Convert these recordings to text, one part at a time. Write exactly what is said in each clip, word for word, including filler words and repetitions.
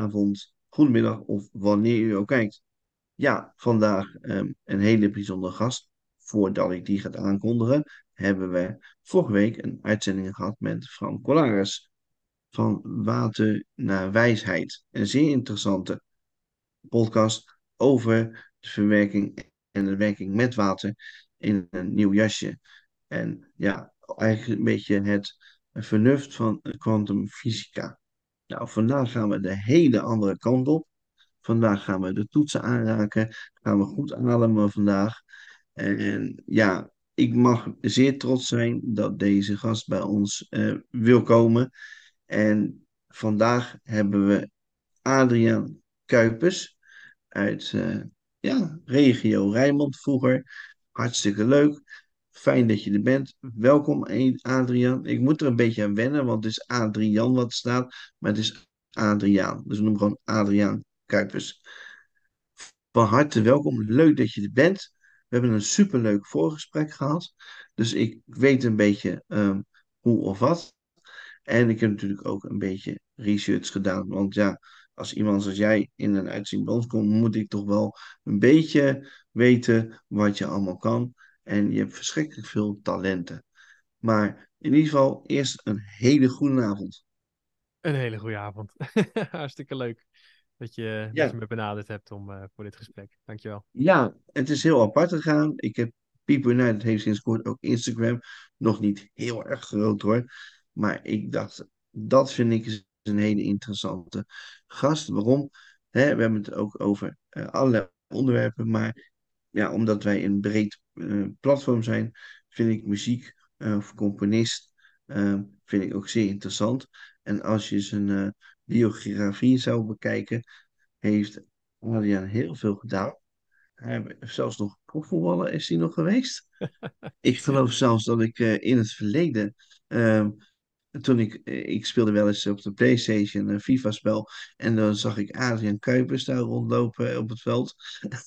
avond, goedemiddag of wanneer u ook kijkt. Ja, vandaag ehm, een hele bijzondere gast. Voordat ik die ga aankondigen, hebben we vorige week een uitzending gehad met Frank Collares van Water naar Wijsheid. Een zeer interessante podcast over de verwerking en de werking met water in een nieuw jasje. En ja, eigenlijk een beetje het vernuft van kwantumfysica. Nou, vandaag gaan we de hele andere kant op. Vandaag gaan we de toetsen aanraken. Gaan we goed ademen vandaag. En ja, ik mag zeer trots zijn dat deze gast bij ons eh, wil komen. En vandaag hebben we Adriaan Kuipers uit eh, ja, regio Rijnmond vroeger. Hartstikke leuk. Fijn dat je er bent. Welkom, Adriaan. Ik moet er een beetje aan wennen, want het is Adriaan wat staat, maar het is Adriaan. Dus we noemen gewoon Adriaan Kuipers. Van harte welkom. Leuk dat je er bent. We hebben een superleuk voorgesprek gehad. Dus ik weet een beetje ehm, hoe of wat. En ik heb natuurlijk ook een beetje research gedaan. Want ja, als iemand zoals jij in een uitzending bij ons komt, moet ik toch wel een beetje weten wat je allemaal kan. En je hebt verschrikkelijk veel talenten. Maar in ieder geval, eerst een hele goede avond. Een hele goede avond. Hartstikke leuk dat je, dat je Ja, me benaderd hebt om, eh, voor dit gesprek. Dankjewel. ja, het is heel apart gegaan. Ik heb People United heeft sinds kort ook Instagram. Nog niet heel erg groot hoor. Maar ik dacht, dat vind ik eens een hele interessante gast. Waarom? Hè, we hebben het ook over eh, allerlei onderwerpen. Maar ja, omdat wij een breed eh, platform zijn, vind ik muziek eh, of componist eh, vind ik ook zeer interessant. En als je zijn eh, biografie zou bekijken, heeft Adriaan heel veel gedaan. Hij heeft zelfs nog profvoetballer is hij nog geweest. Ik geloof zelfs dat ik eh, in het verleden, ehm, toen ik, eh, ik speelde wel eens op de PlayStation een FIFA-spel. En dan zag ik Adriaan Kuipers daar rondlopen op het veld.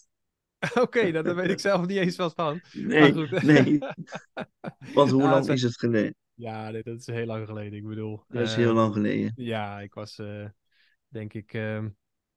Oké, nou, daar weet ik zelf niet eens wat van. Maar Nee, goed. nee, want hoe Ja, het lang zijn- is het geleden? ja, nee, dat is heel lang geleden. Ik bedoel, Dat is heel ehm, lang geleden. ja, ik was eh, denk ik, ehm,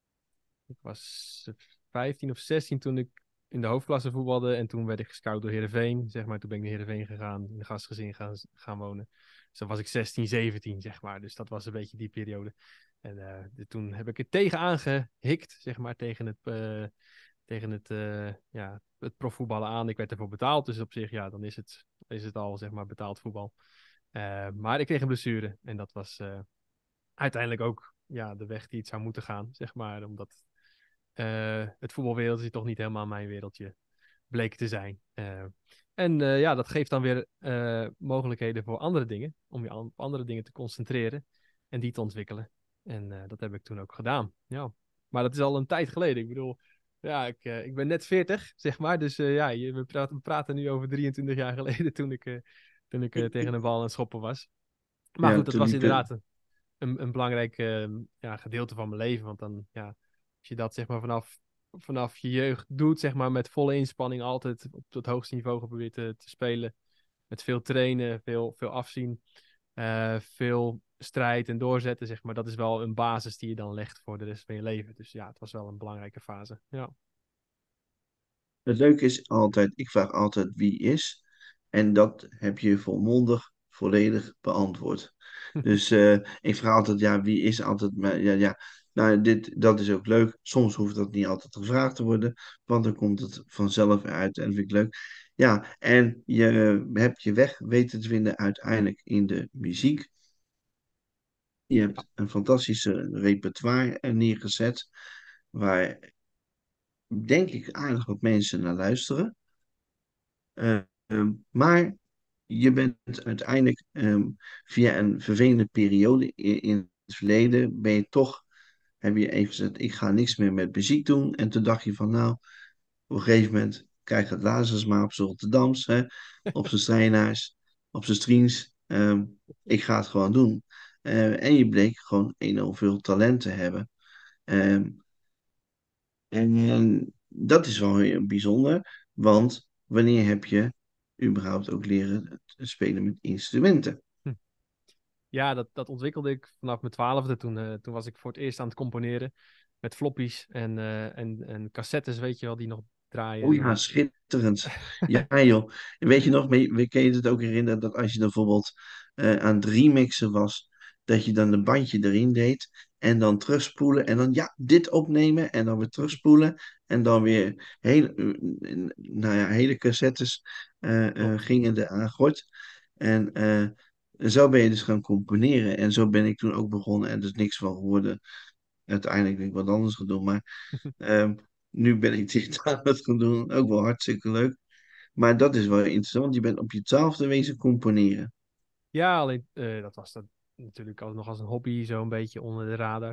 ik was vijftien of zestien toen ik in de hoofdklasse voetbalde. En toen werd ik gescout door Heerenveen. Zeg maar, toen ben ik naar Heerenveen gegaan, in een gastgezin gaan, gaan wonen. Dus dan was ik zestien, zeventien, zeg maar. Dus dat was een beetje die periode. En eh, de- toen heb ik er tegenaan gehikt, zeg maar, tegen het, eh, tegen het, eh, ja, het profvoetballen aan. Ik werd ervoor betaald, dus op zich, ja, dan is het, is het al, zeg maar, betaald voetbal. Eh, maar ik kreeg een blessure en dat was eh, uiteindelijk ook ja, de weg die het zou moeten gaan, zeg maar. Omdat eh, het voetbalwereldje toch niet helemaal mijn wereldje bleek te zijn. Eh, en eh, ja, dat geeft dan weer eh, mogelijkheden voor andere dingen, om je aan- op andere dingen te concentreren en die te ontwikkelen. En eh, dat heb ik toen ook gedaan. Ja. Maar dat is al een tijd geleden. Ik bedoel, ja, ik, eh, ik ben net veertig, zeg maar. Dus eh, ja, je, we, praten, we praten nu over drieëntwintig jaar geleden toen ik, eh, toen ik eh, tegen een bal aan het schoppen was. Maar Ja, goed, dat toen was liep het. inderdaad een, een, een belangrijk eh, ja, gedeelte van mijn leven. Want dan, ja, als je dat zeg maar vanaf, vanaf je jeugd doet, zeg maar met volle inspanning, altijd op het hoogste niveau geprobeerd te, te spelen. Met veel trainen, veel, veel afzien, eh, veel strijd en doorzetten, zeg maar. Dat is wel een basis die je dan legt voor de rest van je leven. Dus ja, het was wel een belangrijke fase. Ja. Het leuke is altijd, ik vraag altijd wie is. En dat heb je volmondig volledig beantwoord. Dus eh, ik vraag altijd, ja, wie is altijd, maar ja, ja. Nou, dit, dat is ook leuk. Soms hoeft dat niet altijd gevraagd te worden, want dan komt het vanzelf uit en vind ik leuk. Ja, en je hebt je weg weten te vinden uiteindelijk in de muziek. Je Ja. hebt een fantastische repertoire neergezet, waar denk ik aardig wat mensen naar luisteren. Eh, ehm, maar je bent uiteindelijk ehm, via een vervelende periode i- in het verleden, ben je toch, heb je even gezegd, ik ga niks meer met muziek doen. En toen dacht je van, nou, op een gegeven moment krijg het Lazarsma op zijn Rotterdams, hè, op zijn Strijnaars, op zijn Striens. Ehm, ik ga het gewoon doen. Eh, en je bleek gewoon enorm veel talent te hebben. Ehm, en, en dat is wel heel bijzonder, want wanneer heb je überhaupt ook leren te spelen met instrumenten? Hm. Ja, dat, dat ontwikkelde ik vanaf mijn twaalfde. Toen, eh, toen was ik voor het eerst aan het componeren met floppies en, eh, en, en cassettes, weet je wel, die nog draaien. Oh En ja, dan... schitterend. Ja, joh. Weet je nog, me- we kun je het ook herinneren dat als je dan bijvoorbeeld eh, aan het remixen was, dat je dan een bandje erin deed en dan terugspoelen en dan ja, dit opnemen en dan weer terugspoelen en dan weer hele, eh, nou ja, hele cassettes eh, eh, Klopt. gingen er aangooid. En eh, zo ben je dus gaan componeren en zo ben ik toen ook begonnen en dus niks van geworden. Uiteindelijk ben ik wat anders gaan doen, maar Ehm, nu ben ik dit aan het gaan doen, ook wel hartstikke leuk. Maar dat is wel interessant, want je bent op je twaalfde wezen componeren. Ja, alleen eh, dat was dat natuurlijk al, nog als een hobby, zo een beetje onder de radar.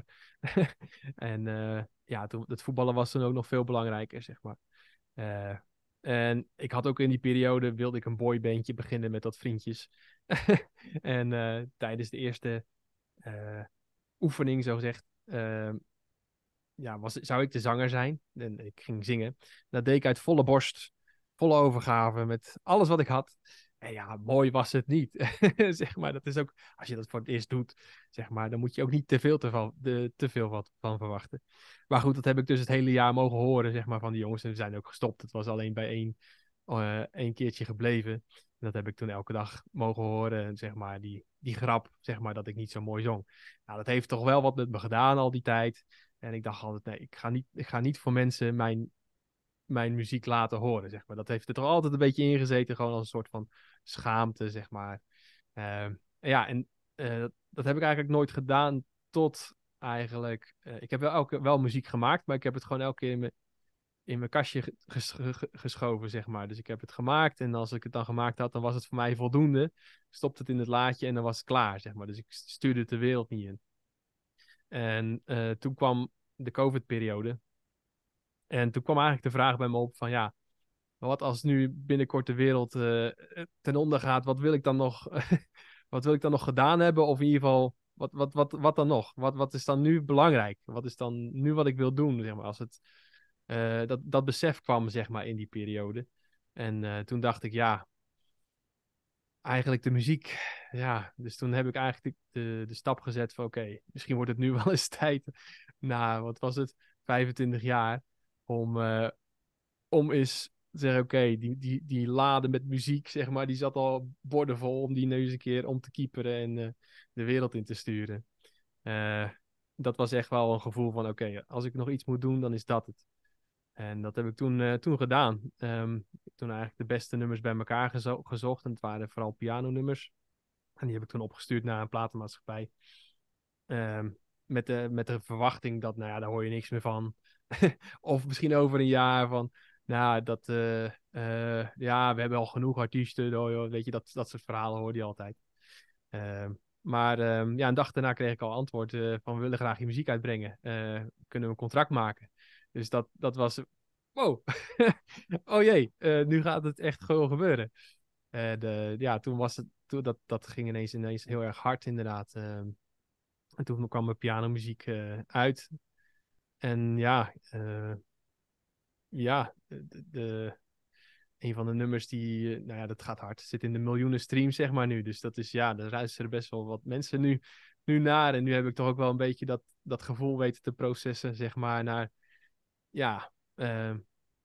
En eh, ja, toen, het voetballen was toen ook nog veel belangrijker, zeg maar. Eh, en ik had ook in die periode, wilde ik een boybandje beginnen met wat vriendjes. En eh, tijdens de eerste eh, oefening, zo gezegd, eh, ja, was, zou ik de zanger zijn. En ik ging zingen. Dat deed ik uit volle borst, volle overgave, met alles wat ik had. En ja, mooi was het niet. Zeg maar, dat is ook, als je dat voor het eerst doet, zeg maar, dan moet je ook niet te veel, te van, de, te veel wat van verwachten. Maar goed, dat heb ik dus het hele jaar mogen horen, zeg maar, van die jongens. En we zijn ook gestopt. Het was alleen bij één, eh, één keertje gebleven. En dat heb ik toen elke dag mogen horen. En zeg maar, die, die grap, zeg maar, dat ik niet zo mooi zong. Nou, dat heeft toch wel wat met me gedaan al die tijd. En ik dacht altijd, nee, ik ga niet, ik ga niet voor mensen mijn, mijn muziek laten horen, zeg maar. Dat heeft er toch altijd een beetje ingezeten, gewoon als een soort van schaamte, zeg maar. Ehm, ja, en eh, dat, dat heb ik eigenlijk nooit gedaan tot eigenlijk... eh, ik heb wel, elke, wel muziek gemaakt, maar ik heb het gewoon elke keer in mijn, in mijn kastje ge- ges- ge- geschoven, zeg maar. Dus ik heb het gemaakt en als ik het dan gemaakt had, dan was het voor mij voldoende. Ik stopte het in het laadje en dan was het klaar, zeg maar. Dus ik stuurde het de wereld niet in. En eh, toen kwam de COVID-periode. En toen kwam eigenlijk de vraag bij me op van ja, maar wat als nu binnenkort de wereld eh, ten onder gaat, wat wil ik dan nog, wat wil ik dan nog gedaan hebben? Of in ieder geval, wat, wat, wat, wat dan nog? Wat, wat is dan nu belangrijk? Wat is dan nu wat ik wil doen, zeg maar, als het, eh, dat, dat besef kwam, zeg maar, in die periode. En eh, toen dacht ik, ja, eigenlijk de muziek, ja. Dus toen heb ik eigenlijk de, de, de stap gezet van oké, misschien wordt het nu wel eens tijd, na, wat was het, vijfentwintig jaar, om, eh, om eens te zeggen, oké, die, die, die laden met muziek, zeg maar, die zat al bordenvol om die nu eens een keer om te kieperen en eh, de wereld in te sturen. Eh, dat was echt wel een gevoel van, oké, als ik nog iets moet doen, dan is dat het. En dat heb ik toen, eh, toen gedaan. Ehm, ik heb toen eigenlijk de beste nummers bij elkaar gezo- gezocht. En het waren vooral pianonummers. En die heb ik toen opgestuurd naar een platenmaatschappij. Ehm, met, de, met de verwachting dat, nou ja, daar hoor je niks meer van. Of misschien over een jaar van, nou, dat, eh, eh, ja, we hebben al genoeg artiesten. Oh, joh, weet je, dat, dat soort verhalen hoorde je altijd. Ehm, maar ehm, ja, een dag daarna kreeg ik al antwoord eh, van, we willen graag je muziek uitbrengen. Eh, kunnen we een contract maken? Dus dat, dat was, wow, oh jee, eh, nu gaat het echt gewoon gebeuren. Eh, de, ja, toen was het, toen, dat, dat ging ineens, ineens heel erg hard inderdaad. Ehm, en toen kwam mijn pianomuziek eh, uit. En ja, eh, ja, de, de- een van de nummers die, eh, nou ja, dat gaat hard. Zit in de miljoenen streams, zeg maar nu. Dus dat is, ja, daar luisteren best wel wat mensen nu, nu naar. En nu heb ik toch ook wel een beetje dat, dat gevoel weten te processen, zeg maar, naar, ja, ehm,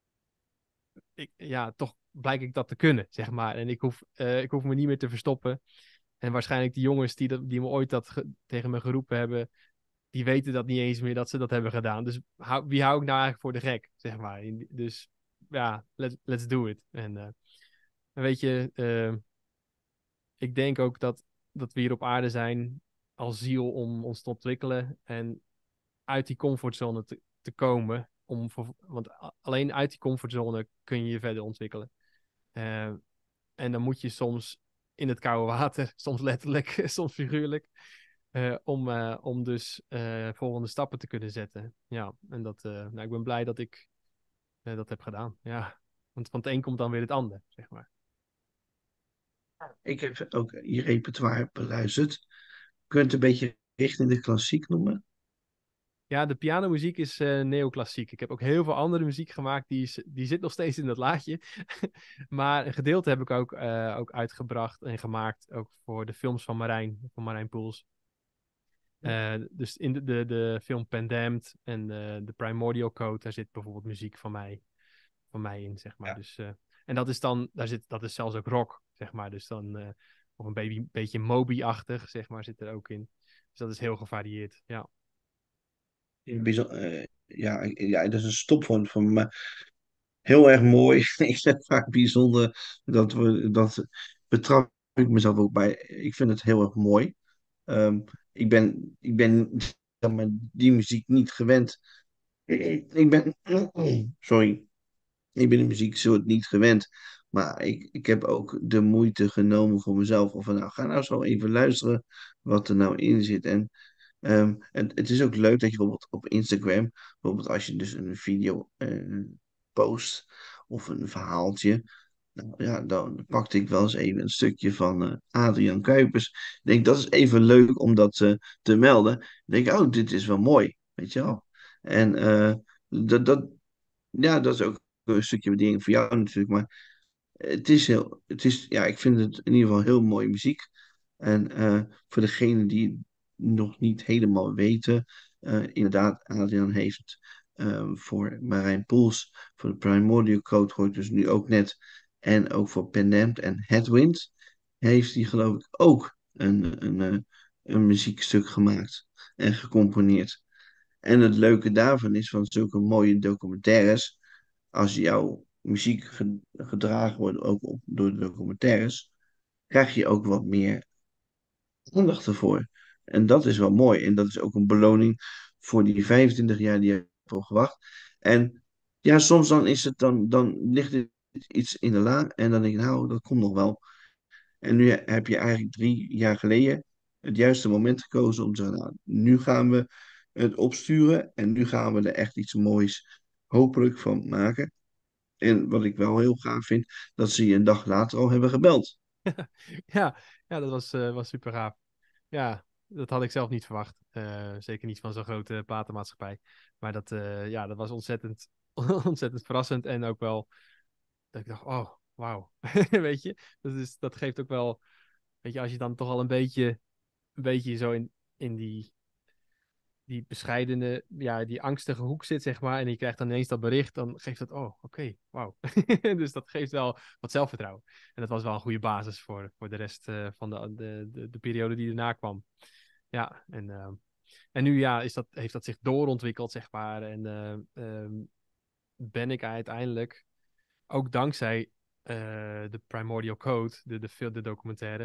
ik, ja, toch blijk ik dat te kunnen, zeg maar. En ik hoef, eh, ik hoef me niet meer te verstoppen. En waarschijnlijk die jongens die, dat, die me ooit dat ge- tegen me geroepen hebben, die weten dat niet eens meer dat ze dat hebben gedaan. Dus hou, wie hou ik nou eigenlijk voor de gek, zeg maar. In- Dus ja, let, let's do it. En eh, weet je, eh, ik denk ook dat, dat we hier op aarde zijn als ziel om ons te ontwikkelen en uit die comfortzone te, te komen. Om voor, want a- alleen uit die comfortzone kun je je verder ontwikkelen. Eh, en dan moet je soms in het koude water, soms letterlijk, soms figuurlijk. eh, om, eh, om dus eh, volgende stappen te kunnen zetten. Ja, en dat, eh, nou, ik ben blij dat ik eh, dat heb gedaan. Ja, want van het een komt dan weer het ander, zeg maar. Ik heb ook je repertoire beluisterd. Kun je het een beetje richting de klassiek noemen? Ja, de pianomuziek is uh, neoclassiek. Ik heb ook heel veel andere muziek gemaakt, die, is, die zit nog steeds in dat laadje. Maar een gedeelte heb ik ook, uh, ook uitgebracht en gemaakt, ook voor de films van Marijn, van Marijn Poels. Uh, dus in de, de, de film Pandemd en uh, de Primordial Code, daar zit bijvoorbeeld muziek van mij, van mij in, zeg maar. Ja. Dus, uh, en dat is dan, daar zit, dat is zelfs ook rock, zeg maar. Dus dan, uh, of een baby, beetje Moby-achtig, zeg maar, zit er ook in. Dus dat is heel gevarieerd, ja. Bijzonder, eh, ja, ik- ja, dat is een stopwoord van me. Heel erg mooi. Ik zeg vaak bijzonder. Dat we, dat betrap ik mezelf ook bij. Ik vind het heel erg mooi. Ehm, ik ben, ik ben zeg maar, die muziek niet gewend. Ik ben, sorry, ik ben de muzieksoort niet gewend. Maar ik, ik heb ook de moeite genomen voor mezelf. Of van, nou, ga nou zo even luisteren wat er nou in zit. En Ehm, en het is ook leuk dat je bijvoorbeeld op Instagram, bijvoorbeeld als je dus een video eh, post of een verhaaltje, nou ja, dan pakte ik wel eens even een stukje van eh, Adriaan Kuipers. Ik denk, dat is even leuk om dat eh, te melden. Dan denk ik, oh, dit is wel mooi, weet je wel. En eh, dat, dat, ja, dat is ook een stukje waardering voor jou natuurlijk, maar het is heel, het is, ja, ik vind het in ieder geval heel mooie muziek. En eh, voor degenen die het nog niet helemaal weten, eh, inderdaad, Adriaan heeft ehm, voor Marijn Poels, voor de Primordial Code hoor ik dus nu ook net, en ook voor Pendant en Headwind, heeft hij geloof ik ook een, een, eh, een muziekstuk gemaakt en gecomponeerd. En het leuke daarvan is van zulke mooie documentaires, als jouw muziek ge- gedragen wordt ook op, door de documentaires, krijg je ook wat meer aandacht ervoor. En dat is wel mooi. En dat is ook een beloning voor die vijfentwintig jaar die je hebt op gewacht. En ja, soms dan is het dan, dan ligt er iets in de la en dan denk ik, nou, dat komt nog wel. En nu heb je eigenlijk drie jaar geleden het juiste moment gekozen om te zeggen, nou, nu gaan we het opsturen en nu gaan we er echt iets moois hopelijk van maken. En wat ik wel heel gaaf vind, dat ze je een dag later al hebben gebeld. Ja, ja, dat was, uh, was super gaaf. Ja, dat had ik zelf niet verwacht. Uh, zeker niet van zo'n grote platenmaatschappij. Maar dat, uh, ja, dat was ontzettend, ontzettend verrassend. En ook wel dat ik dacht, oh, wauw. Weet je, dat, is, dat geeft ook wel, weet je, als je dan toch al een beetje, een beetje zo in, in die, die bescheidene, ja, die angstige hoek zit, zeg maar. En je krijgt dan ineens dat bericht, dan geeft dat, oh, oké, okay, wauw. Dus dat geeft wel wat zelfvertrouwen. En dat was wel een goede basis voor, voor de rest uh, van de, de, de, de periode die erna kwam. Ja, en, uh, en nu ja, is dat, heeft dat zich doorontwikkeld, zeg maar. En uh, um, ben ik uiteindelijk, ook dankzij uh, de Primordial Code, de, de, de documentaire,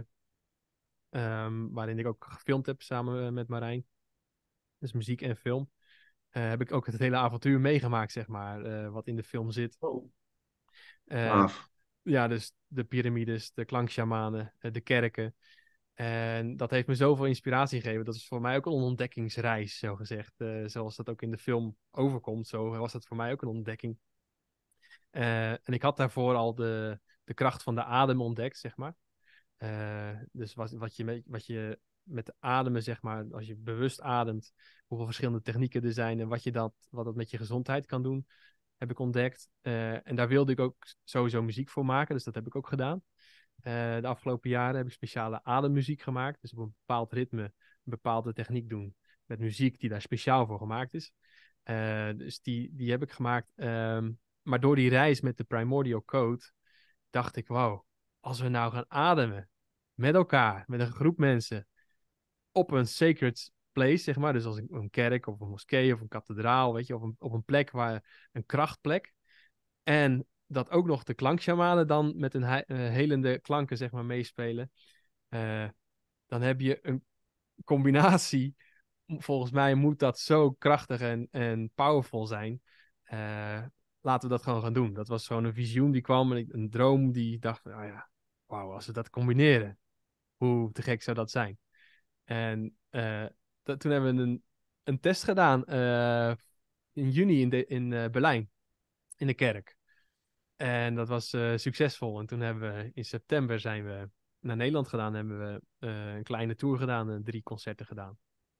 um, waarin ik ook gefilmd heb samen met Marijn. Dus muziek en film. Uh, heb ik ook het hele avontuur meegemaakt, zeg maar, uh, wat in de film zit. Oh, Uh, gaaf. ja, dus de piramides, de klankshamanen, uh, de kerken. En dat heeft me zoveel inspiratie gegeven. Dat is voor mij ook een ontdekkingsreis, zo gezegd. Uh, zoals dat ook in de film overkomt, zo was dat voor mij ook een ontdekking. Uh, en ik had daarvoor al de, de kracht van de adem ontdekt, zeg maar. Uh, dus wat, wat, je met, wat je met de ademen, zeg maar, als je bewust ademt, hoeveel verschillende technieken er zijn en wat, je dat, wat dat met je gezondheid kan doen, heb ik ontdekt. Uh, en daar wilde ik ook sowieso muziek voor maken, dus dat heb ik ook gedaan. Uh, de afgelopen jaren heb ik speciale ademmuziek gemaakt, dus op een bepaald ritme een bepaalde techniek doen met muziek die daar speciaal voor gemaakt is. Uh, dus die, die heb ik gemaakt. Um, maar door die reis met de Primordial Code dacht ik, wauw, als we nou gaan ademen met elkaar, met een groep mensen, op een sacred place, zeg maar, dus als een, een kerk of een moskee of een kathedraal, weet je, of een, op een plek waar een krachtplek, en dat ook nog de klankshamanen dan met een he- uh, helende klanken, zeg maar, meespelen, uh, dan heb je een combinatie. Volgens mij moet dat zo krachtig en, en powerful zijn. Uh, laten we dat gewoon gaan doen. Dat was gewoon een visioen die kwam en een droom die dacht, oh ja, wauw, als we dat combineren, hoe te gek zou dat zijn? En uh, dat, toen hebben we een, een test gedaan uh, in juni in, de, in uh, Berlijn, in de kerk. En dat was uh, succesvol. En toen hebben we in september zijn we naar Nederland gedaan, hebben we uh, een kleine tour gedaan en drie concerten gedaan.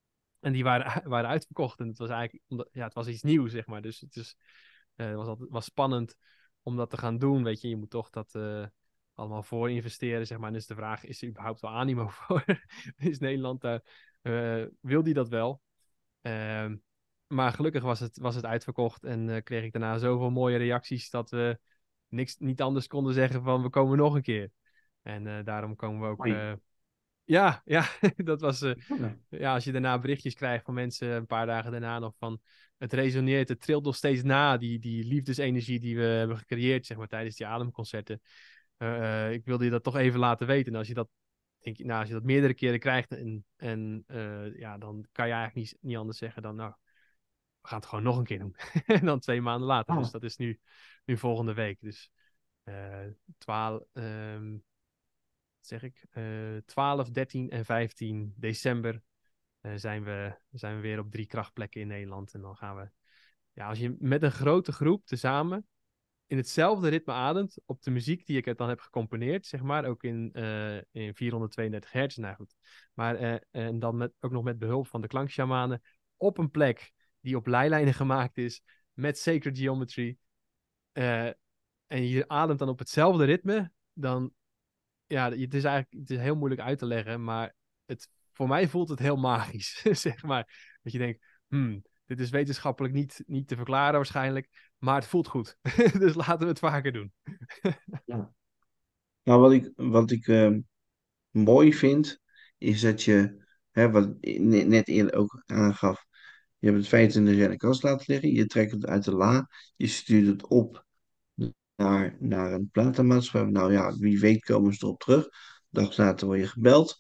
En die waren, waren uitverkocht. En het was eigenlijk omdat, ja, het was iets nieuws, zeg maar. Dus het is, uh, was, altijd, was spannend om dat te gaan doen. Weet je, je moet toch dat uh, allemaal voor investeren, zeg maar. En dus de vraag, is er überhaupt wel animo voor? Is Nederland daar, uh, wil die dat wel? Uh, maar gelukkig was het, was het uitverkocht. En uh, kreeg ik daarna zoveel mooie reacties dat we niks, niet anders konden zeggen van we komen nog een keer. En uh, daarom komen we ook... Uh, ja, ja, dat was... Uh, Ja. ja, als je daarna berichtjes krijgt van mensen een paar dagen daarna nog van... Het resoneert, het trilt nog steeds na, die, die liefdesenergie die we hebben gecreëerd, zeg maar, tijdens die ademconcerten. Uh, uh, ik wilde je dat toch even laten weten. En als je dat, denk, nou, als je dat meerdere keren krijgt, en, en uh, ja, dan kan je eigenlijk niet, niet anders zeggen dan, nou, we gaan het gewoon nog een keer doen. En dan twee maanden later. Oh. Dus dat is nu, nu volgende week. Dus uh, twaalf... Um, zeg ik, uh, twaalf, dertien en vijftien december uh, zijn, we, zijn we weer op drie krachtplekken in Nederland. En dan gaan we, ja, als je met een grote groep tezamen in hetzelfde ritme ademt, op de muziek die ik dan heb gecomponeerd, zeg maar, ook in, uh, in vierhonderdtweeëndertig hertz, nou goed. Maar, uh, en dan met, ook nog met behulp van de klankszamanen, op een plek die op leilijnen gemaakt is, met sacred geometry, uh, en je ademt dan op hetzelfde ritme, dan ja, het is eigenlijk het is heel moeilijk uit te leggen, maar het, voor mij voelt het heel magisch, zeg maar. Dat je denkt, hmm, dit is wetenschappelijk niet, niet te verklaren waarschijnlijk, maar het voelt goed. Dus laten we het vaker doen. Ja. Nou, wat ik, wat ik uh, mooi vind, is dat je, hè, wat ik net eerder ook aangaf, je hebt het vijfentwintig jaar in de kast laten liggen, je trekt het uit de la, je stuurt het op naar, naar een platenmaatschappij. Nou ja, wie weet komen ze erop terug. Dag later word je gebeld.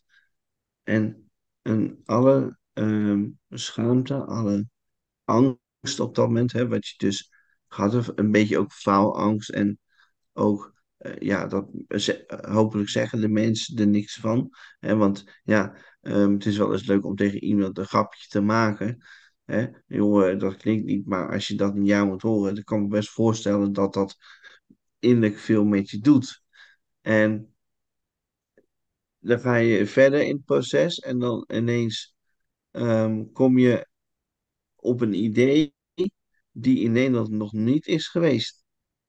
En, en alle uh, schaamte, alle angst op dat moment, hè, wat je dus had, een beetje ook faalangst en ook, uh, ja, dat ze, uh, hopelijk zeggen de mensen er niks van. Hè, want ja, um, het is wel eens leuk om tegen iemand een grapje te maken. Hè. Joh, dat klinkt niet, maar als je dat een jaar moet horen, dan kan ik me best voorstellen dat dat innerlijk veel met je doet. En dan ga je verder in het proces en dan ineens um, kom je op een idee die in Nederland nog niet is geweest.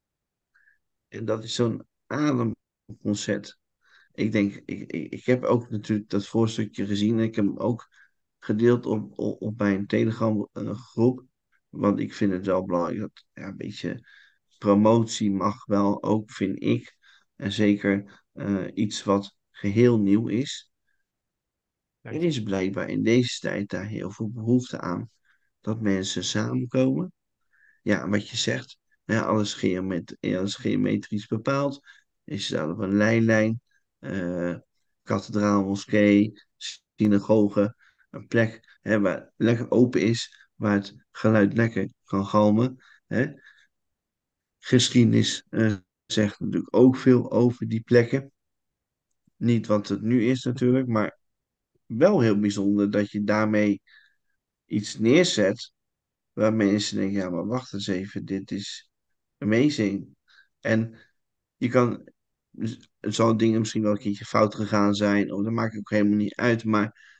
En dat is zo'n ademconcert. Ik denk, ik, ik, ik heb ook natuurlijk dat voorstukje gezien. En ik heb hem ook gedeeld op, op, op mijn Telegram uh, groep. Want ik vind het wel belangrijk dat ja, een beetje promotie mag wel ook, vind ik. En zeker uh, iets wat geheel nieuw is. Er is blijkbaar in deze tijd daar heel veel behoefte aan. Dat mensen samenkomen. Ja, wat je zegt, ja, alles, geomet alles geometrisch bepaald. Je staat op een lijnlijn, uh, kathedraal, moskee, synagoge, een plek hè, waar lekker open is, waar het geluid lekker kan galmen. Hè. Geschiedenis uh, zegt natuurlijk ook veel over die plekken. Niet wat het nu is natuurlijk, maar wel heel bijzonder dat je daarmee iets neerzet waar mensen denken, ja, maar wacht eens even, dit is amazing. En je kan, het zal dingen misschien wel een keertje fout gegaan zijn, of dat maakt ook helemaal niet uit, maar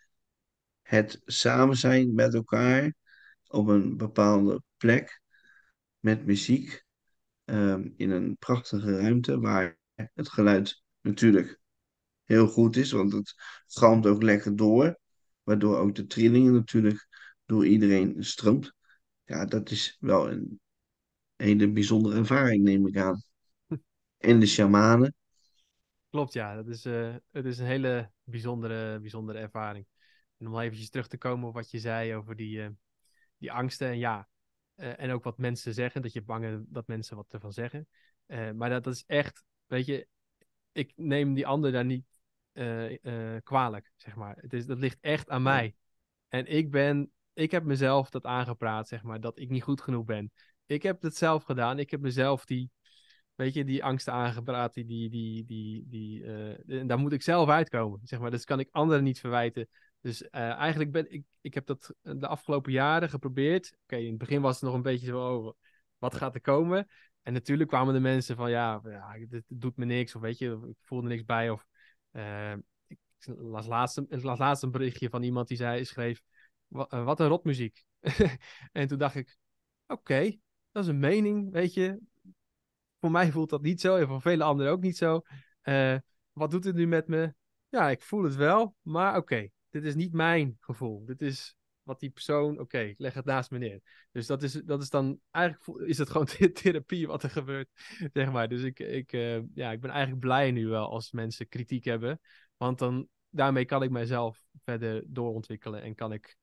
het samen zijn met elkaar op een bepaalde plek met muziek um, in een prachtige ruimte waar het geluid natuurlijk heel goed is, want het galmt ook lekker door, waardoor ook de trillingen natuurlijk door iedereen stroomt. Ja, dat is wel een hele bijzondere ervaring, neem ik aan. En de shamanen. Klopt, ja. Dat is, uh, het is een hele bijzondere, bijzondere ervaring. En om eventjes terug te komen op wat je zei over die, uh, die angsten. En ja, uh, en ook wat mensen zeggen. Dat je bang bent dat mensen wat ervan zeggen. Uh, maar dat, dat is echt, weet je, ik neem die ander daar niet uh, uh, kwalijk, zeg maar. Het is, dat ligt echt aan Ja, mij. En ik ben, ik heb mezelf dat aangepraat, zeg maar, dat ik niet goed genoeg ben. Ik heb het zelf gedaan. Ik heb mezelf die, weet je, die angsten aangepraat. Die, die, die, die, die, uh, en daar moet ik zelf uitkomen, zeg maar. Dus kan ik anderen niet verwijten. Dus uh, eigenlijk ben ik, ik heb dat de afgelopen jaren geprobeerd. Oké, okay, in het begin was het nog een beetje zo over, wat gaat er komen? En natuurlijk kwamen de mensen van, ja, ja dit doet me niks. Of weet je, ik voelde niks bij. Of uh, ik las laatst, ik las laatst een berichtje van iemand die zei, schreef, wat, uh, wat een rotmuziek. En toen dacht ik, oké, okay, dat is een mening, weet je. Voor mij voelt dat niet zo en voor vele anderen ook niet zo. Uh, wat doet het nu met me? Ja, ik voel het wel, maar oké, okay, dit is niet mijn gevoel. Dit is wat die persoon, oké, okay, leg het naast me neer. Dus dat is, dat is dan, eigenlijk is het gewoon therapie wat er gebeurt, zeg maar. Dus ik, ik, uh, ja, ik ben eigenlijk blij nu wel als mensen kritiek hebben, want dan, daarmee kan ik mijzelf verder doorontwikkelen en kan ik,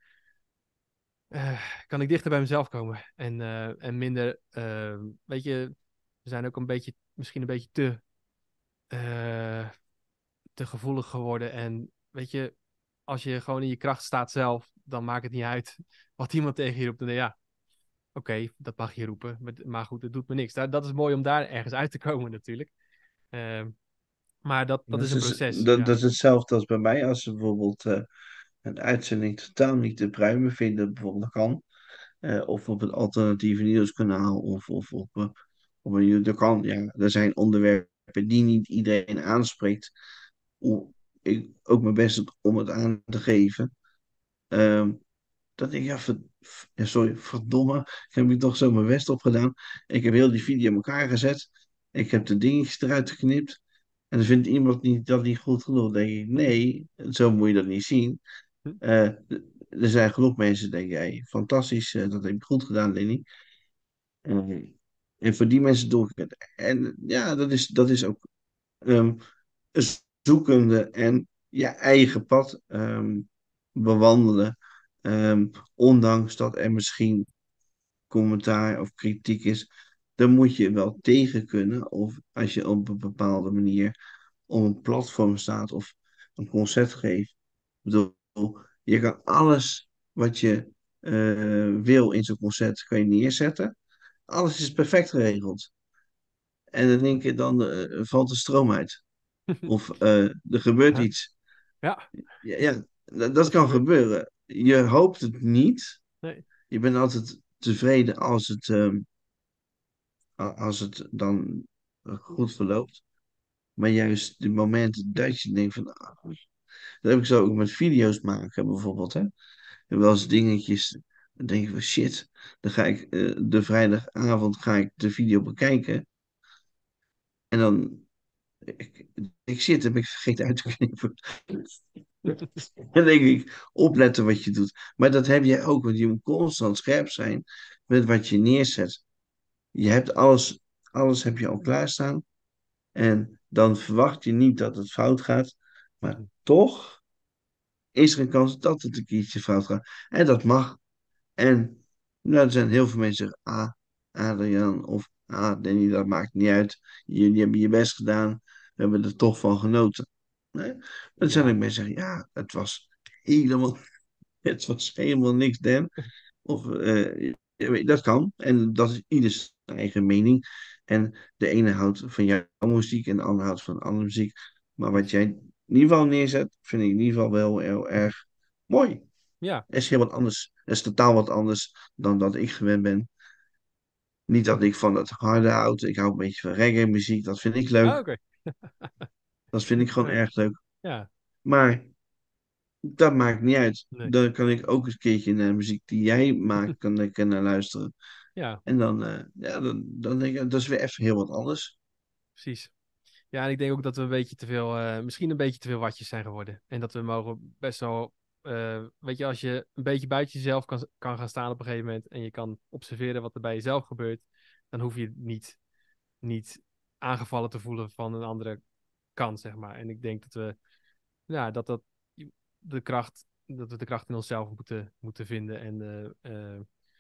uh, kan ik dichter bij mezelf komen. En, uh, en minder, uh, weet je, we zijn ook een beetje, misschien een beetje te, uh, te gevoelig geworden. En weet je, als je gewoon in je kracht staat zelf, dan maakt het niet uit wat iemand tegen je roept. En dan, ja, oké, okay, dat mag je roepen. Maar goed, het doet me niks. Dat is mooi om daar ergens uit te komen natuurlijk. Uh, maar dat, dat Dat is een is, proces, dat, ja. dat is hetzelfde als bij mij. Als ze bijvoorbeeld uh, een uitzending totaal niet te pruimen vinden, bijvoorbeeld kan. Uh, of op het alternatieve nieuwskanaal. Of, of op, uh, op een YouTube kan. Ja, er zijn onderwerpen die niet iedereen aanspreekt. Hoe ik ook mijn best doe om het aan te geven. Um, dat ik, ja, ver, ja, sorry, verdomme. Ik heb ik toch zo mijn best op gedaan. Ik heb heel die video in elkaar gezet. Ik heb de dingetjes eruit geknipt. En dan vindt iemand niet, dat niet goed genoeg. Dan denk ik, nee, zo moet je dat niet zien. Uh, er zijn genoeg mensen die denken, hey, fantastisch, uh, dat heb je goed gedaan, Lenny. Uh, en voor die mensen doe ik het. En ja, dat is, dat is ook um, een zoekende en je eigen pad um, bewandelen. Um, ondanks dat er misschien commentaar of kritiek is, dan moet je wel tegen kunnen. Of als je op een bepaalde manier op een platform staat of een concert geeft. Ik bedoel, je kan alles wat je uh, wil in zo'n concert kan je neerzetten. Alles is perfect geregeld. En dan denk je, dan uh, valt de stroom uit. Of uh, er gebeurt Huh? iets. Ja, Ja, ja dat, dat dat kan gebeurt. gebeuren. Je hoopt het niet. Nee. Je bent altijd tevreden als het, um, als het dan goed verloopt. Maar juist de momenten dat je denkt van... Ah, dat heb ik zo ook met video's maken bijvoorbeeld. Hè? En wel eens dingetjes... Dan denk ik van shit. Dan ga ik uh, de vrijdagavond ga ik de video bekijken. En dan... Ik, ik zit en ik vergeet uit te knippen. Dan denk ik, opletten wat je doet. Maar dat heb jij ook, want je moet constant scherp zijn met wat je neerzet. Je hebt alles, alles heb je al klaarstaan. En dan verwacht je niet dat het fout gaat. Maar toch is er een kans dat het een keertje fout gaat. En dat mag. En nou, er zijn heel veel mensen die zeggen, ah, Adriaan of ah, Danny, dat maakt niet uit. Jullie hebben je best gedaan. We hebben er toch van genoten. Nee? Maar er zijn ook Ja. mensen die zeggen, ja, het was helemaal, het was helemaal niks, Dan. Of, uh, dat kan. En dat is ieders eigen mening. En de ene houdt van jouw muziek en de ander houdt van andere muziek. Maar wat Precies. jij in ieder geval neerzet, vind ik in ieder geval wel heel erg mooi. Ja. Het is heel wat anders. Het is totaal wat anders dan dat ik gewend ben. Niet dat ik van het harde houd. Ik hou een beetje van reggae muziek. Dat vind ik Ah, leuk. oké. Dat vind ik gewoon Ja. erg leuk. Ja. Maar dat maakt niet uit. Nee. Dan kan ik ook eens een keertje naar muziek die jij maakt, kan ik er naar luisteren. Ja, En dan, uh, ja, dan, dan denk ik, dat is weer even heel wat anders. precies. Ja, en ik denk ook dat we een beetje te veel, uh, misschien een beetje te veel watjes zijn geworden. En dat we mogen best wel, uh, weet je, als je een beetje buiten jezelf kan, kan gaan staan op een gegeven moment en je kan observeren wat er bij jezelf gebeurt, dan hoef je niet, niet aangevallen te voelen van een andere kant, zeg maar. En ik denk dat we, ja, dat dat de kracht, dat we de kracht in onszelf moeten, moeten vinden en, uh, uh,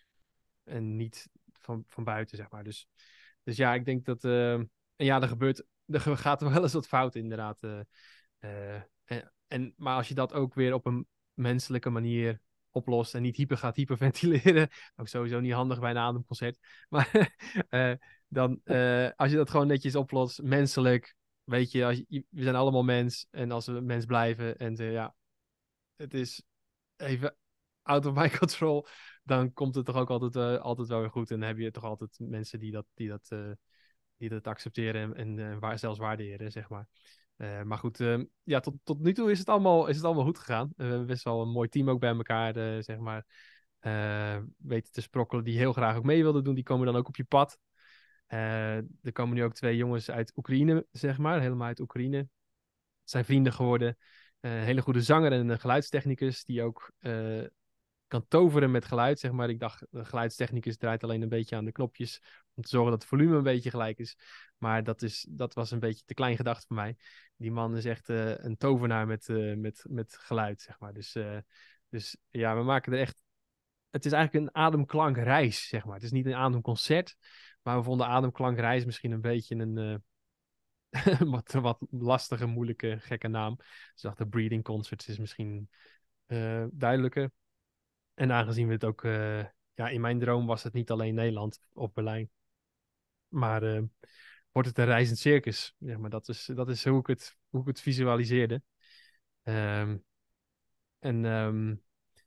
en niet van, van buiten, zeg maar. Dus, dus ja, ik denk dat, uh, en ja, er gebeurt, er gaat er wel eens wat fout, inderdaad. Uh, uh, en, en, maar als je dat ook weer op een menselijke manier oplost en niet hyper gaat hyperventileren, ook sowieso niet handig bij een ademconcert, maar uh, dan, uh, als je dat gewoon netjes oplost, menselijk, weet je, als je, we zijn allemaal mens en als we mens blijven en uh, ja, het is even out of my control, dan komt het toch ook altijd, uh, altijd wel weer goed. En dan heb je toch altijd mensen die dat, die dat, uh, die dat accepteren en, en uh, waar, zelfs waarderen, zeg maar. Uh, maar goed, uh, ja, tot, tot nu toe is het allemaal, is het allemaal goed gegaan. Uh, we hebben best wel een mooi team ook bij elkaar, uh, zeg maar. Uh, weten te sprokkelen die heel graag ook mee wilden doen. Die komen dan ook op je pad. Uh, er komen nu ook twee jongens uit Oekraïne, zeg maar. Helemaal uit Oekraïne. Het zijn vrienden geworden. Uh, een hele goede zanger en een geluidstechnicus die ook uh, kan toveren met geluid, zeg maar. Ik dacht, de geluidstechnicus draait alleen een beetje aan de knopjes om te zorgen dat het volume een beetje gelijk is. Maar dat, is, dat was een beetje te klein gedacht voor mij. Die man is echt uh, een tovenaar met, uh, met, met geluid, zeg maar. Dus, uh, dus ja, we maken er echt... Het is eigenlijk een ademklankreis, zeg maar. Het is niet een ademconcert, maar we vonden ademklankreis misschien een beetje een... Uh, wat, wat lastige, moeilijke, gekke naam. Dus dachten Breathing Concerts is misschien uh, duidelijker. En aangezien we het ook... Uh, ja, in mijn droom was het niet alleen Nederland of Berlijn. Maar uh, wordt het een reizend circus. Ja, maar dat is, dat is hoe, ik het, hoe ik het visualiseerde. Um, en um,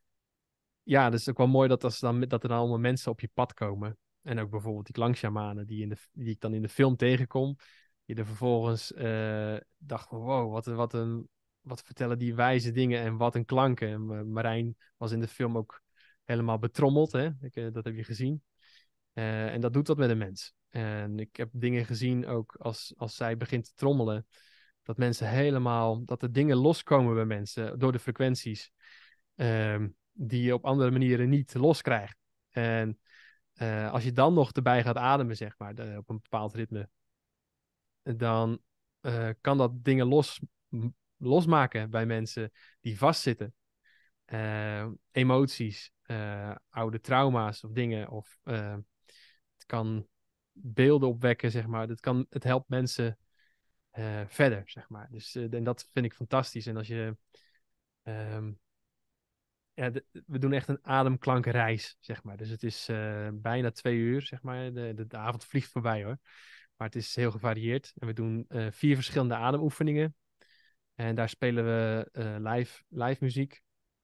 ja, dus het is ook wel mooi dat, als dan, dat er dan allemaal mensen op je pad komen. En ook bijvoorbeeld die klanksjamanen die, in de, die ik dan in de film tegenkom. Die er vervolgens uh, dacht van wow, wat, wat, een, wat vertellen die wijze dingen en wat een klanken. En uh, Marijn was in de film ook helemaal betrommeld. Hè? Ik, uh, dat heb je gezien. Uh, en dat doet wat met een mens. En ik heb dingen gezien ook als, als zij begint te trommelen. Dat mensen helemaal, dat er dingen loskomen bij mensen door de frequenties. Um, die je op andere manieren niet loskrijgt. En uh, als je dan nog erbij gaat ademen, zeg maar, de, op een bepaald ritme. Dan uh, kan dat dingen los, m- losmaken bij mensen die vastzitten. Uh, emoties, uh, oude trauma's of dingen. Of uh, het kan beelden opwekken, zeg maar. Het, kan, het helpt mensen uh, verder, zeg maar. Dus uh, en dat vind ik fantastisch. En als je... Um, ja, de, we doen echt een ademklankreis, zeg maar. Dus het is uh, bijna twee uur, zeg maar. De, de, de avond vliegt voorbij, hoor. Maar het is heel gevarieerd. En we doen uh, vier verschillende ademoefeningen. En daar spelen we uh, live, live muziek.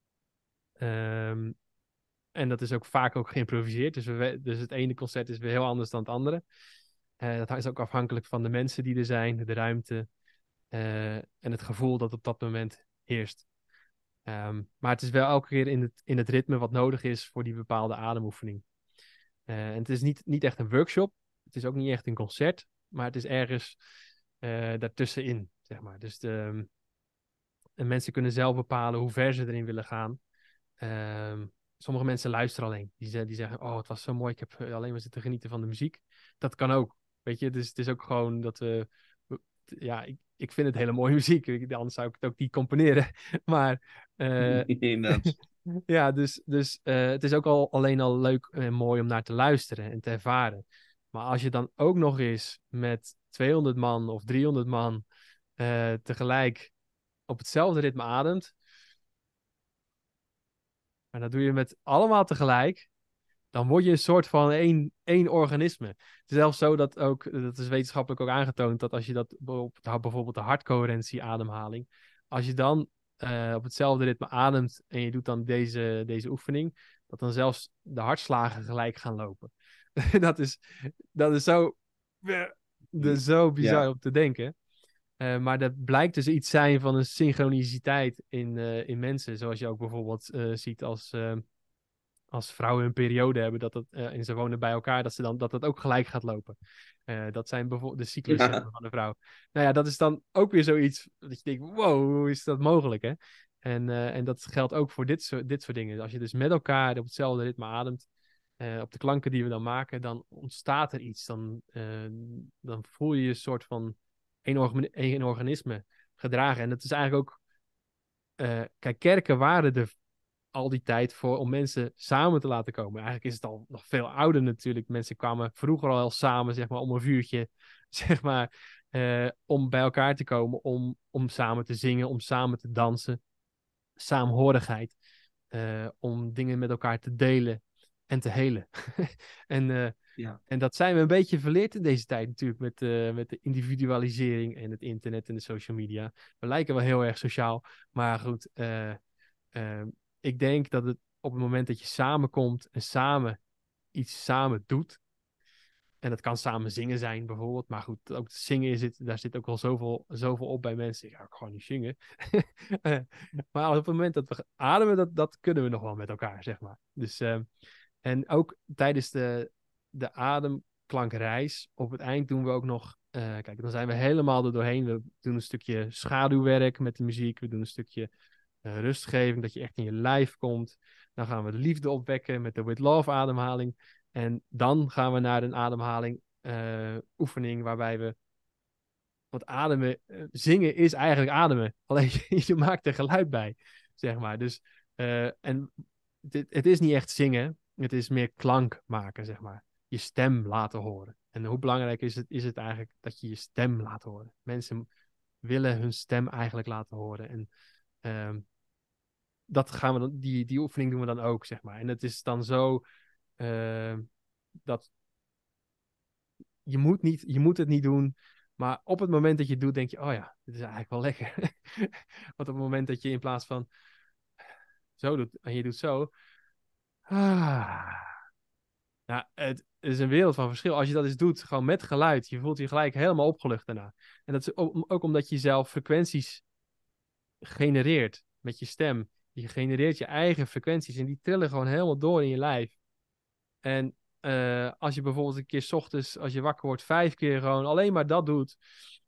Um, en dat is ook vaak ook geïmproviseerd. Dus, we, dus het ene concert is weer heel anders dan het andere. Uh, dat is ook afhankelijk van de mensen die er zijn, de ruimte uh, en het gevoel dat op dat moment heerst. Um, maar het is wel elke keer in het, in het ritme wat nodig is voor die bepaalde ademoefening. Uh, en het is niet, niet echt een workshop. Het is ook niet echt een concert. Maar het is ergens uh, daartussenin, zeg maar. Dus de, en mensen kunnen zelf bepalen hoe ver ze erin willen gaan. Um, sommige mensen luisteren alleen. Die, die zeggen, oh, het was zo mooi. Ik heb alleen maar zitten genieten van de muziek. Dat kan ook. Weet je, dus het is ook gewoon dat we... Ja, ik, ik vind het hele mooie muziek. Anders zou ik het ook niet componeren. Maar... Uh, ja, dus, dus uh, het is ook al alleen al leuk en mooi om naar te luisteren en te ervaren. Maar als je dan ook nog eens met tweehonderd man of driehonderd man uh, tegelijk op hetzelfde ritme ademt. En dat doe je met allemaal tegelijk. Dan word je een soort van één, één organisme. Het is zelfs zo dat ook, dat is wetenschappelijk ook aangetoond, dat als je dat bijvoorbeeld de hartcoherentie ademhaling, als je dan uh, op hetzelfde ritme ademt en je doet dan deze, deze oefening, dat dan zelfs de hartslagen gelijk gaan lopen. dat, is, dat is zo, dat is zo bizar ja. om te denken. Uh, maar dat blijkt dus iets zijn van een synchroniciteit in, uh, in mensen. Zoals je ook bijvoorbeeld uh, ziet als, uh, als vrouwen een periode hebben dat het, uh, en ze wonen bij elkaar, dat, ze dan, dat dat ook gelijk gaat lopen. Uh, dat zijn bijvoorbeeld de cyclussen ja. van een vrouw. Nou ja, dat is dan ook weer zoiets dat je denkt, wow, hoe is dat mogelijk, hè? En, uh, en dat geldt ook voor dit soort, dit soort dingen. Als je dus met elkaar op hetzelfde ritme ademt, uh, op de klanken die we dan maken, dan ontstaat er iets. Dan, uh, dan voel je je een soort van één, organ- één organisme gedragen. En dat is eigenlijk ook... Uh, kijk, kerken waren er al die tijd voor om mensen samen te laten komen. Eigenlijk is het al nog veel ouder natuurlijk. Mensen kwamen vroeger al samen, zeg maar, om een vuurtje, zeg maar, uh, om bij elkaar te komen, om, om samen te zingen, om samen te dansen. Saamhorigheid. Uh, om dingen met elkaar te delen en te helen. en, uh, ja. en dat zijn we een beetje verleerd in deze tijd natuurlijk, met, uh, met de individualisering en het internet en de social media. We lijken wel heel erg sociaal, maar goed... Uh, uh, ik denk dat het op het moment dat je samenkomt en samen iets samen doet, En dat kan samen zingen zijn bijvoorbeeld. Maar goed, ook zingen zit, daar zit ook wel zoveel, zoveel op bij mensen. Ik ga ook gewoon niet zingen. Maar op het moment dat we ademen, dat, dat kunnen we nog wel met elkaar, zeg maar. Dus, uh, en ook tijdens de, de ademklankreis, op het eind doen we ook nog... Uh, kijk, dan zijn we helemaal er doorheen. We doen een stukje schaduwwerk met de muziek. We doen een stukje uh, rustgeving, dat je echt in je lijf komt. Dan gaan we de liefde opwekken met de With Love ademhaling. En dan gaan we naar een ademhaling uh, oefening waarbij we... Want ademen, uh, zingen is eigenlijk ademen. Alleen je, je maakt er geluid bij, zeg maar. Dus, uh, en dit, het is niet echt zingen. Het is meer klank maken, zeg maar. Je stem laten horen. En hoe belangrijk is het, is het eigenlijk dat je je stem laat horen. Mensen willen hun stem eigenlijk laten horen. En uh, dat gaan we dan, die, die oefening doen we dan ook, zeg maar. En het is dan zo... Uh, dat je moet, niet, je moet het niet doen, maar op het moment dat je het doet, denk je, oh ja, dit is eigenlijk wel lekker. Want op het moment dat je in plaats van zo doet, en je doet zo, ah, nou, het is een wereld van verschil. Als je dat eens doet, gewoon met geluid, je voelt je gelijk helemaal opgelucht daarna. En dat is ook, ook omdat je zelf frequenties genereert met je stem. Je genereert je eigen frequenties en die trillen gewoon helemaal door in je lijf. En uh, als je bijvoorbeeld een keer 's ochtends, als je wakker wordt, vijf keer gewoon alleen maar dat doet.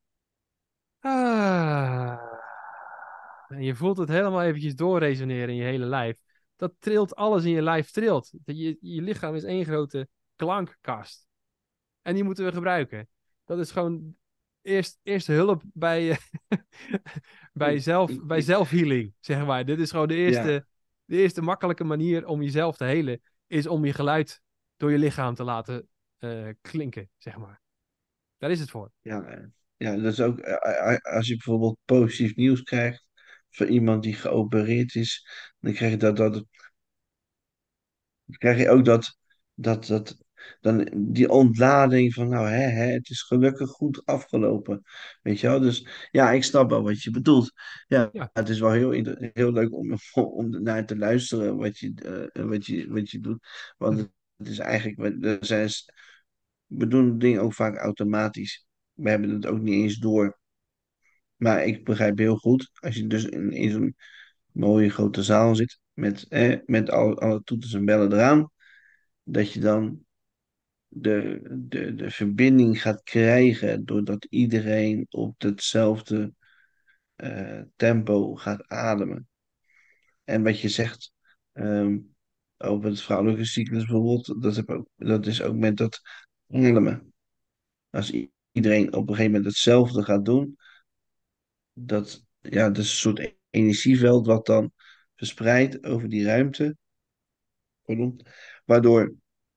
Ah, en je voelt het helemaal eventjes doorresoneren in je hele lijf. Dat trilt, alles in je lijf trilt. Je, je lichaam is één grote klankkast. En die moeten we gebruiken. Dat is gewoon eerst, eerst hulp bij, bij, zelf, bij zelfhealing, zeg maar. Dit is gewoon de eerste, Ja, de eerste makkelijke manier om jezelf te helen. Is om je geluid door je lichaam te laten uh, klinken, zeg maar. Daar is het voor. ja, eh, ja, dat is ook eh, eh, als je bijvoorbeeld positief nieuws krijgt van iemand die geopereerd is, dan krijg je dat, dat, dan krijg je ook dat, dat, dat, dan die ontlading van, nou, hè, hè, het is gelukkig goed afgelopen, weet je wel? Dus ja, ik snap wel wat je bedoelt. Ja, Ja, het is wel heel, inter- heel leuk om, om naar te luisteren wat je, eh, wat je, wat je doet, want het is eigenlijk, er zijn, we doen dingen ook vaak automatisch. We hebben het ook niet eens door. Maar ik begrijp heel goed, als je dus in, in zo'n mooie grote zaal zit, met, eh, met al, alle toeters en bellen eraan, dat je dan de, de, de verbinding gaat krijgen doordat iedereen op hetzelfde eh, tempo gaat ademen. En wat je zegt ehm, over het vrouwelijke cyclus bijvoorbeeld, dat, heb ook, dat is ook met dat ademen. Als i- iedereen op een gegeven moment hetzelfde gaat doen, dat, ja, dat is een soort energieveld wat dan verspreidt over die ruimte, pardon, waardoor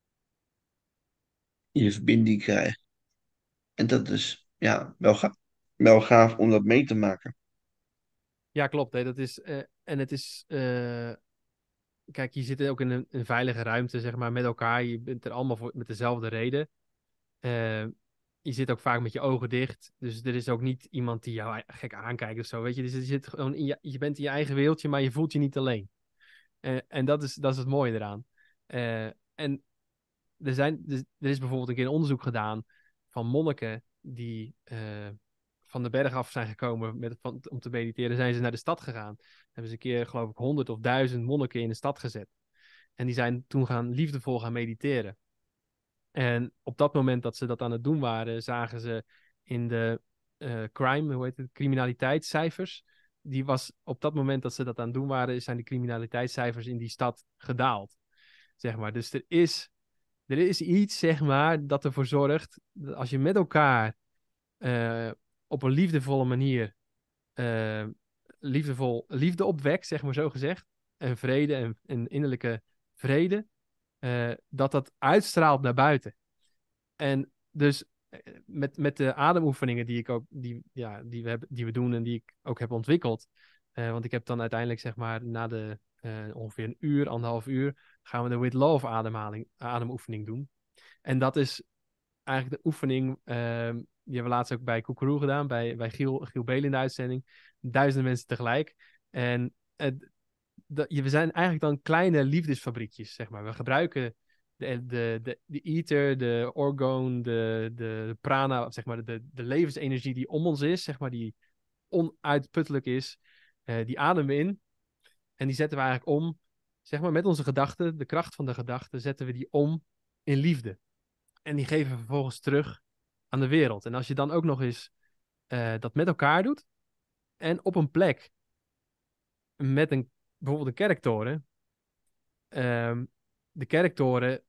je verbinding krijgt. En dat is ja, wel, ga wel gaaf om dat mee te maken. ja klopt. Hè. Dat is, uh, en het is... Uh, kijk, je zit ook in een, een veilige ruimte, zeg maar, met elkaar. Je bent er allemaal voor, met dezelfde reden. Uh, je zit ook vaak met je ogen dicht. Dus er is ook niet iemand die jou gek aankijkt of zo. Weet je, dus je, zit gewoon in je, je bent in je eigen wereldje, maar je voelt je niet alleen. Uh, en dat is, dat is het mooie eraan. Uh, en er, zijn, er is bijvoorbeeld een keer een onderzoek gedaan van monniken die uh, van de berg af zijn gekomen met, van, om te mediteren. Zijn ze naar de stad gegaan. Hebben ze een keer, geloof ik, honderd of duizend monniken in de stad gezet. En die zijn toen gaan liefdevol gaan mediteren. En op dat moment dat ze dat aan het doen waren, zagen ze in de uh, crime, hoe heet het, criminaliteitscijfers. Die was op dat moment dat ze dat aan het doen waren, zijn de criminaliteitscijfers in die stad gedaald. Zeg maar. Dus er is, er is iets, zeg maar, dat ervoor zorgt dat als je met elkaar uh, op een liefdevolle manier uh, liefdevol, liefde opwekt, zeg maar zo gezegd, en vrede en, en innerlijke vrede, uh, dat dat uitstraalt naar buiten. En dus met, met de ademoefeningen die ik ook, die, ja, die, we hebben, die we doen en die ik ook heb ontwikkeld. Uh, want ik heb dan uiteindelijk, zeg maar, na de uh, ongeveer een uur, anderhalf uur, gaan we de With Love ademhaling, ademoefening doen. En dat is eigenlijk de oefening, uh, die hebben we laatst ook bij Koekeroe gedaan, bij, bij Giel, Giel Belen in de uitzending. Duizenden mensen tegelijk. En uh, dat, we zijn eigenlijk dan kleine liefdesfabriekjes, zeg maar. We gebruiken de, de, de, de ether, de orgoon, de, de prana, zeg maar, de, de levensenergie die om ons is, zeg maar, die onuitputtelijk is, uh, die ademen we in. En die zetten we eigenlijk om, zeg maar, met onze gedachten, de kracht van de gedachten, zetten we die om in liefde. En die geven we vervolgens terug aan de wereld. En als je dan ook nog eens uh, dat met elkaar doet, en op een plek met een, bijvoorbeeld een kerktoren, um, de kerktoren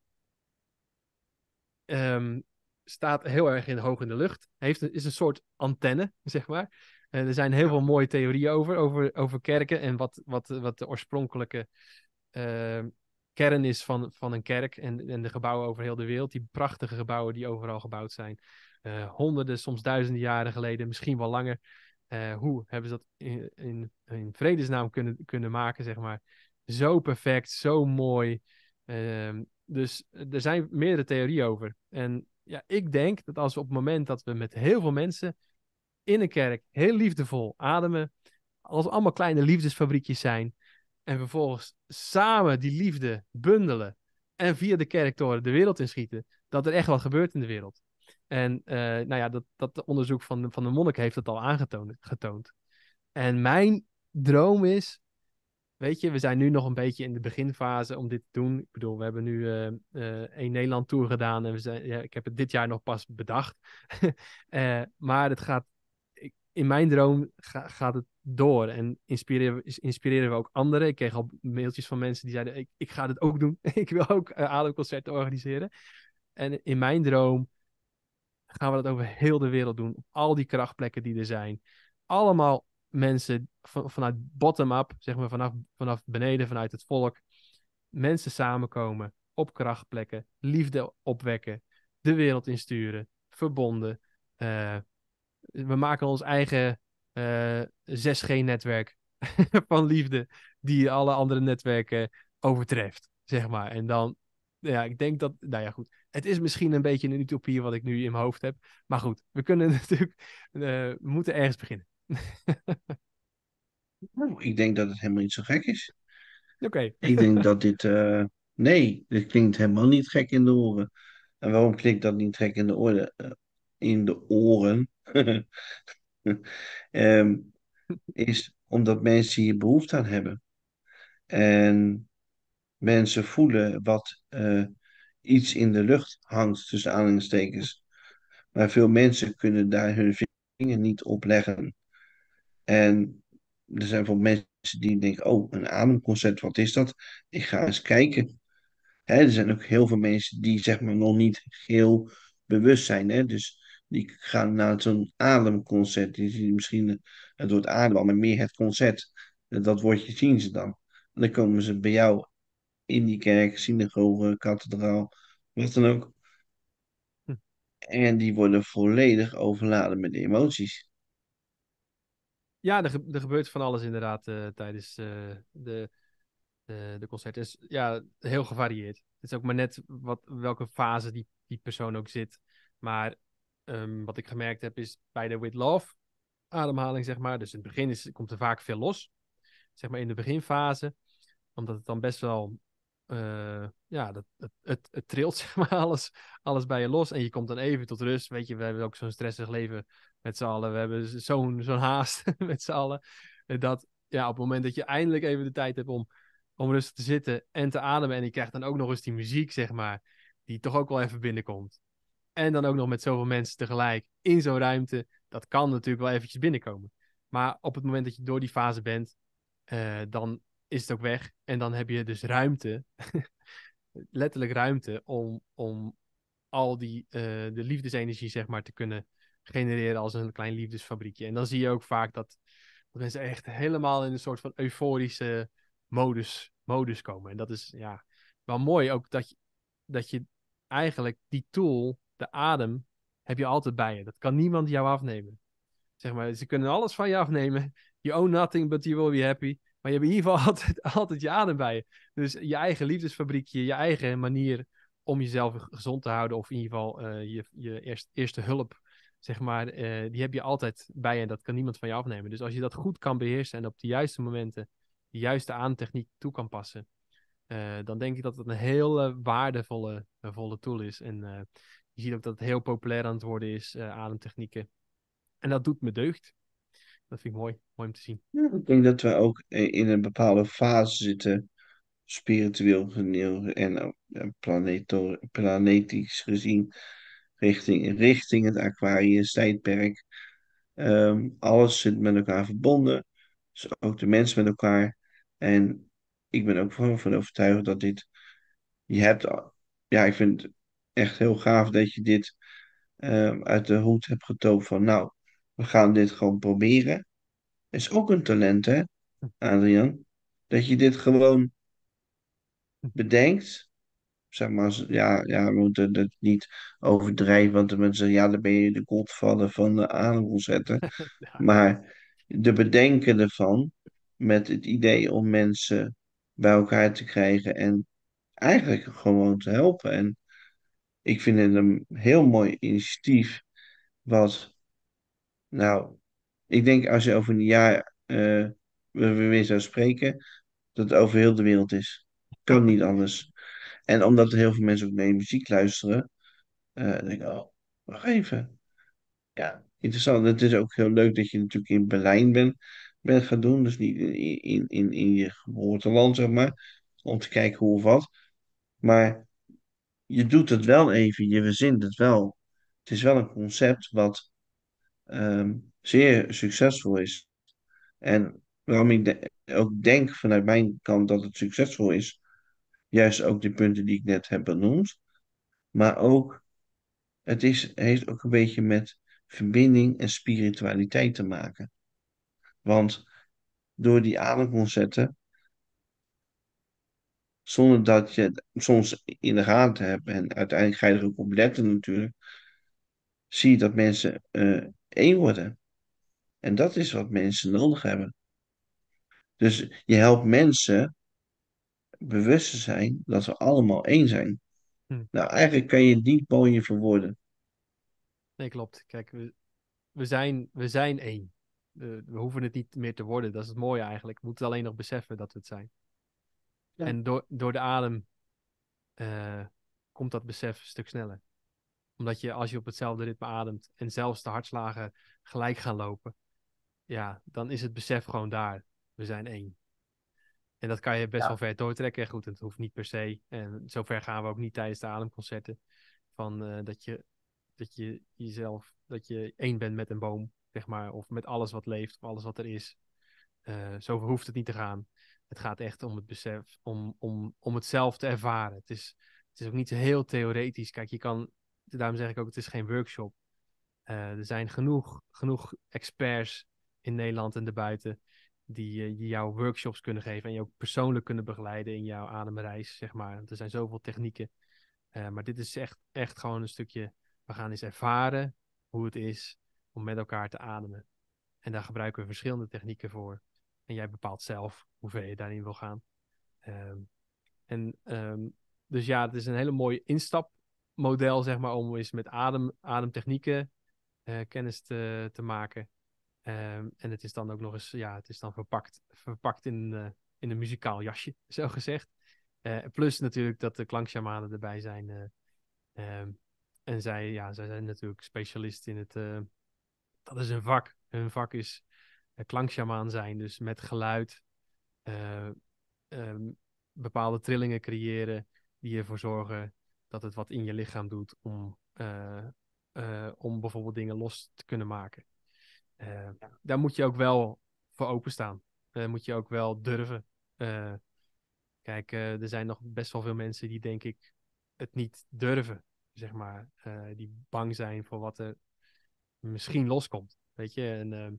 um, staat heel erg in, hoog in de lucht, heeft een, is een soort antenne, zeg maar. Uh, er zijn heel veel mooie theorieën over, over, over kerken en wat, wat, wat de oorspronkelijke uh, kern is van, van een kerk en, en de gebouwen over heel de wereld. Die prachtige gebouwen die overal gebouwd zijn. Uh, honderden, soms duizenden jaren geleden, misschien wel langer. Uh, hoe hebben ze dat in, in, in vredesnaam kunnen, kunnen maken, zeg maar. Zo perfect, zo mooi. Uh, dus er zijn meerdere theorieën over. En ja, ik denk dat als we op het moment dat we met heel veel mensen in een kerk heel liefdevol ademen, als we allemaal kleine liefdesfabriekjes zijn, en vervolgens samen die liefde bundelen en via de kerktoren de wereld inschieten, dat er echt wat gebeurt in de wereld. En uh, nou ja, dat, dat onderzoek van, van de monnik heeft dat al aangetoond. Getoond. En mijn droom is, weet je, we zijn nu nog een beetje in de beginfase om dit te doen. Ik bedoel, we hebben nu uh, uh, een Nederland Tour gedaan en we zijn, ja, ik heb het dit jaar nog pas bedacht. uh, maar het gaat, in mijn droom ga, gaat het door en inspireren, inspireren we ook anderen. Ik kreeg al mailtjes van mensen die zeiden, ik, ik ga dit ook doen. Ik wil ook uh, ademconcerten organiseren. En in mijn droom gaan we dat over heel de wereld doen. Op al die krachtplekken die er zijn. Allemaal mensen van, vanuit bottom-up, zeg maar vanaf, vanaf beneden, vanuit het volk. Mensen samenkomen op krachtplekken. Liefde opwekken. De wereld insturen. Verbonden. Uh, we maken ons eigen uh, zes G-netwerk van liefde. Die alle andere netwerken overtreft, zeg maar. En dan, ja, ik denk dat, nou ja, goed. Het is misschien een beetje een utopie wat ik nu in mijn hoofd heb. Maar goed, we kunnen natuurlijk, uh, we moeten ergens beginnen. Nou, ik denk dat het helemaal niet zo gek is. Oké. Okay. Ik denk dat dit, uh, nee, dit klinkt helemaal niet gek in de oren. En waarom klinkt dat niet gek in de oren? Uh, in de oren? um, is omdat mensen hier behoefte aan hebben. En mensen voelen wat uh, iets in de lucht hangt, tussen aanhalingstekens. Maar veel mensen kunnen daar hun vinger niet op leggen. En er zijn veel mensen die denken, oh, een ademconcert, wat is dat? Ik ga eens kijken. Hè, er zijn ook heel veel mensen die zeg maar nog niet heel bewust zijn. Hè? Dus die gaan naar zo'n ademconcert. Die zien misschien het woord adem, maar meer het concert. Dat woordje zien ze dan. En dan komen ze bij jou in die kerk, synagoge, kathedraal, wat dan ook. Hm. En die worden volledig overladen met emoties. Ja, er, ge- er gebeurt van alles inderdaad uh, tijdens uh, de, de, de concerten. Het is ja, heel gevarieerd. Het is ook maar net wat, welke fase die, die persoon ook zit. Maar um, wat ik gemerkt heb is bij de With Love ademhaling, zeg maar. Dus in het begin is, komt er vaak veel los. Zeg maar in de beginfase. Omdat het dan best wel... Uh, ja, dat, het, het, het trilt zeg maar alles, alles bij je los. En je komt dan even tot rust. Weet je, we hebben ook zo'n stressig leven met z'n allen. We hebben zo'n, zo'n haast met z'n allen. Dat ja, op het moment dat je eindelijk even de tijd hebt om, om rustig te zitten en te ademen. En je krijgt dan ook nog eens die muziek, zeg maar. Die toch ook wel even binnenkomt. En dan ook nog met zoveel mensen tegelijk in zo'n ruimte. Dat kan natuurlijk wel eventjes binnenkomen. Maar op het moment dat je door die fase bent, uh, dan is het ook weg. En dan heb je dus ruimte, letterlijk ruimte, om, om al die, uh, de liefdesenergie, zeg maar, te kunnen genereren als een klein liefdesfabriekje. En dan zie je ook vaak dat, dat mensen echt helemaal in een soort van euforische modus, modus komen. En dat is, ja, wel mooi ook dat je, dat je eigenlijk die tool, de adem, heb je altijd bij je. Dat kan niemand jou afnemen. Zeg maar, ze kunnen alles van je afnemen. You own nothing, but you will be happy. Maar je hebt in ieder geval altijd, altijd je adem bij je. Dus je eigen liefdesfabriekje, je eigen manier om jezelf gezond te houden. Of in ieder geval uh, je, je eerst, eerste hulp, zeg maar. Uh, die heb je altijd bij je en dat kan niemand van je afnemen. Dus als je dat goed kan beheersen en op de juiste momenten de juiste ademtechniek toe kan passen. uh, dan denk ik dat het een heel uh, waardevolle uh, volle tool is. En uh, je ziet ook dat het heel populair aan het worden is, uh, ademtechnieken. En dat doet me deugd. Dat vind ik mooi, mooi om te zien. Ja, ik denk dat we ook in een bepaalde fase zitten, spiritueel gezien en uh, planeto- planetisch gezien, richting, richting het Aquarius tijdperk. Um, alles zit met elkaar verbonden, dus ook de mens met elkaar. En ik ben ook van, van overtuigd dat dit, je hebt, ja, ik vind het echt heel gaaf dat je dit um, uit de hoed hebt getoverd van, nou, we gaan dit gewoon proberen. Is ook een talent, hè, Adrian? Dat je dit gewoon bedenkt. Zeg maar, als- ja, ja, we moeten het niet overdrijven, want de mensen zeggen, ja, dan ben je de godvader van de ademconcerten. Ja, Maar de bedenken ervan, met het idee om mensen bij elkaar te krijgen en eigenlijk gewoon te helpen. En ik vind het een heel mooi initiatief, wat, nou, ik denk als je over een jaar eh, we we weer zou spreken, dat het over heel de wereld is. Kan niet anders. En omdat er heel veel mensen ook naar je muziek luisteren, eh denk ik, oh, wacht even. Ja, interessant. Het is ook heel leuk dat je natuurlijk in Berlijn bent, bent gaan doen. Dus niet in, in, in, in je geboorteland, zeg maar. Om te kijken hoe of wat. Maar je doet het wel even, je verzint het wel. Het is wel een concept wat ehm, zeer succesvol is. En waarom ik de- ook denk vanuit mijn kant dat het succesvol is, juist ook de punten die ik net heb benoemd. Maar ook, het is, heeft ook een beetje met verbinding en spiritualiteit te maken. Want door die ademconcerten, zonder dat je het soms in de gaten hebt, en uiteindelijk ga je er ook op letten natuurlijk, zie je dat mensen eh, één worden. En dat is wat mensen nodig hebben. Dus je helpt mensen bewust te zijn dat we allemaal één zijn. hm. Nou, eigenlijk kan je het niet mooier verwoorden. Nee, klopt. Kijk, we, we, zijn, we zijn één. Uh, we hoeven het niet meer te worden. Dat is het mooie eigenlijk. We moeten alleen nog beseffen dat we het zijn. Ja, En door, door de adem uh, komt dat besef een stuk sneller. Omdat je als je op hetzelfde ritme ademt en zelfs de hartslagen gelijk gaan lopen, ja, dan is het besef gewoon daar. We zijn één. En dat kan je best wel ja, ver doortrekken. Goed, het hoeft niet per se. En zover gaan we ook niet tijdens de ademconcerten. Van uh, dat je dat je jezelf, dat je één bent met een boom, zeg maar, of met alles wat leeft, of alles wat er is. Uh, zo hoeft het niet te gaan. Het gaat echt om het besef, om, om, om het zelf te ervaren. Het is, het is ook niet heel theoretisch. Kijk, je kan, daarom zeg ik ook, het is geen workshop. Uh, er zijn genoeg, genoeg experts in Nederland en daarbuiten die, uh, die jou workshops kunnen geven en je ook persoonlijk kunnen begeleiden in jouw ademreis, zeg maar. Er zijn zoveel technieken. Uh, maar dit is echt, echt gewoon een stukje, we gaan eens ervaren hoe het is om met elkaar te ademen. En daar gebruiken we verschillende technieken voor. En jij bepaalt zelf hoe ver je daarin wil gaan. Um, en um, dus ja, het is een hele mooi instapmodel, zeg maar, om eens met adem, ademtechnieken uh, kennis te, te maken. Um, en het is dan ook nog eens, ja, het is dan verpakt, verpakt in, uh, in een muzikaal jasje, zo gezegd. Uh, plus natuurlijk dat de klankshamanen erbij zijn. Uh, um, en zij, ja, zij zijn natuurlijk specialist in het, uh, dat is hun vak. Hun vak is uh, klankshamaan zijn, dus met geluid uh, um, bepaalde trillingen creëren die ervoor zorgen dat het wat in je lichaam doet om, uh, uh, om bijvoorbeeld dingen los te kunnen maken. Uh, daar moet je ook wel voor openstaan. Daar moet je ook wel durven. Uh, kijk, uh, er zijn nog best wel veel mensen die denk ik het niet durven, zeg maar. Uh, die bang zijn voor wat er misschien loskomt. Weet je, en, uh,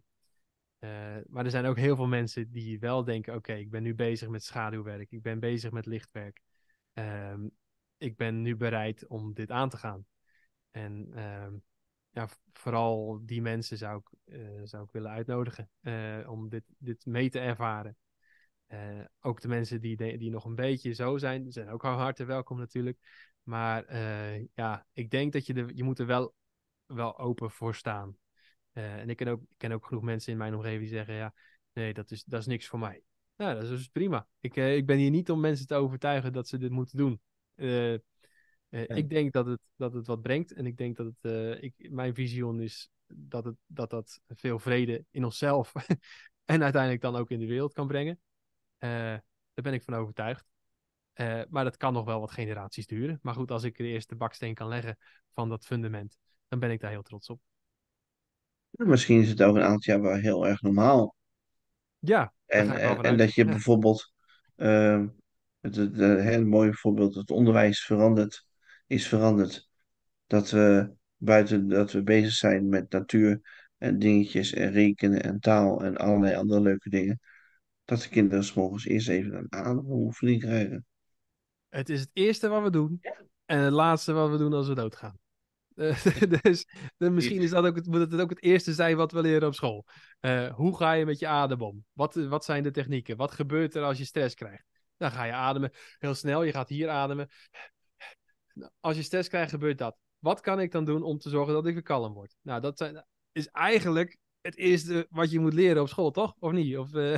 uh, maar er zijn ook heel veel mensen die wel denken, oké, okay, ik ben nu bezig met schaduwwerk. Ik ben bezig met lichtwerk. Uh, ik ben nu bereid om dit aan te gaan. En uh, ja, vooral die mensen zou ik, uh, zou ik willen uitnodigen uh, om dit, dit mee te ervaren. Uh, ook de mensen die, de, die nog een beetje zo zijn, zijn ook harte welkom natuurlijk. Maar uh, ja, ik denk dat je, de, je moet er wel, wel open voor staan. Uh, en ik ken, ook, ik ken ook genoeg mensen in mijn omgeving die zeggen, ja, nee, dat is, dat is niks voor mij. Nou, dat is dus prima. Ik, eh, ik ben hier niet om mensen te overtuigen dat ze dit moeten doen. Eh, eh, Ja. ik denk dat het, dat het wat brengt. En ik denk dat het, eh, ik, mijn visioen is dat, het, dat dat veel vrede in onszelf en uiteindelijk dan ook in de wereld kan brengen. Eh, daar ben ik van overtuigd. Eh, maar dat kan nog wel wat generaties duren. Maar goed, als ik de eerste baksteen kan leggen van dat fundament, dan ben ik daar heel trots op. Misschien is het over een aantal jaar wel heel erg normaal. Ja, daar En, ga ik wel en, en vanuit. dat je Ja. bijvoorbeeld, ehm, het, het, een heel mooi voorbeeld, het onderwijs verandert, is veranderd. Dat we buiten dat we bezig zijn met natuur en dingetjes en rekenen en taal en allerlei andere leuke dingen, dat de kinderen 's morgens eerst even een ademoefening krijgen. Het is het eerste wat we doen en het laatste wat we doen als we doodgaan. Eh, dus dus misschien is dat ook het, moet het ook het eerste zijn wat we leren op school. Eh, hoe ga je met je adem om? Wat, wat zijn de technieken? Wat gebeurt er als je stress krijgt? Dan ga je ademen heel snel. Je gaat hier ademen. Als je stress krijgt, gebeurt dat. Wat kan ik dan doen om te zorgen dat ik weer kalm word? Nou, dat zijn, is eigenlijk het eerste wat je moet leren op school, toch? Of niet? Of, uh...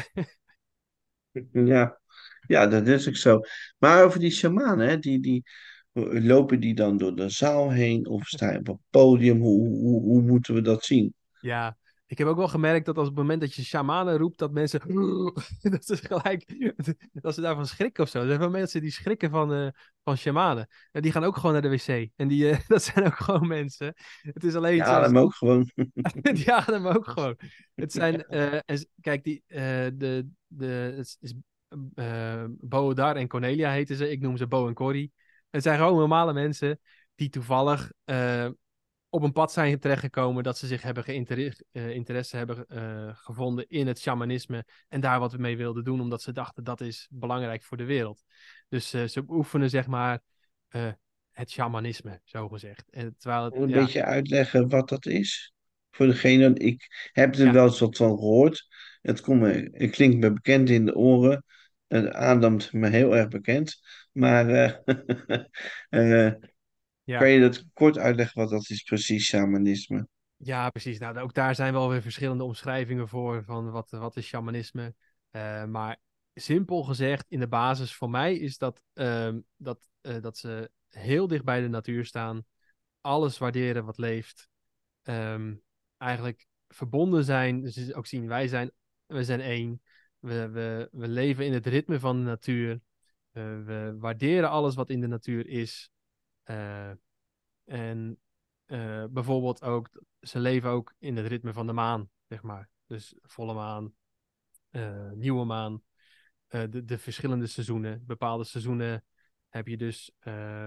Ja, ja, dat is ook zo. Maar over die shamanen, hè, die, die, lopen die dan door de zaal heen of staan op een podium? Hoe, hoe, hoe moeten we dat zien? Ja, ik heb ook wel gemerkt dat als op het moment dat je shamanen roept, dat mensen. Dat ze gelijk. Dat ze daarvan schrikken of zo. Er zijn wel mensen die schrikken van, uh, van shamanen. En die gaan ook gewoon naar de wc. En die, uh, dat zijn ook gewoon mensen. Het is alleen Ja, zoals. hem ook gewoon. Die ademen ook gewoon. Het zijn. Uh, en, kijk, die, uh, de, de, het is, uh, Boodar en Cornelia heten ze. Ik noem ze Bo en Corrie. Het zijn gewoon normale mensen die toevallig. Uh, op een pad zijn terechtgekomen dat ze zich hebben geïnteresse uh, interesse hebben uh, gevonden in het shamanisme en daar wat we mee wilden doen, omdat ze dachten dat is belangrijk voor de wereld. Dus uh, ze oefenen zeg maar uh, het shamanisme, zo gezegd. En terwijl het, Een ja, beetje uitleggen wat dat is. Voor degene, ik heb er ja, wel eens wat van gehoord. Het, komt me, het klinkt me bekend in de oren. Het ademt me heel erg bekend. Maar eh, eh, kan ja, je dat kort uitleggen wat dat is precies, shamanisme? ja, precies. Nou, ook daar zijn wel weer verschillende omschrijvingen voor van wat, wat is shamanisme. Uh, maar simpel gezegd, in de basis voor mij is dat, uh, dat, uh, dat ze heel dicht bij de natuur staan, alles waarderen wat leeft. Um, eigenlijk verbonden zijn. Dus ook zien, wij zijn, we zijn één. We, we, we leven in het ritme van de natuur. Uh, we waarderen alles wat in de natuur is. Uh, en uh, bijvoorbeeld ook, ze leven ook in het ritme van de maan, zeg maar. Dus volle maan, uh, nieuwe maan, uh, de, de verschillende seizoenen. Bepaalde seizoenen heb je dus uh,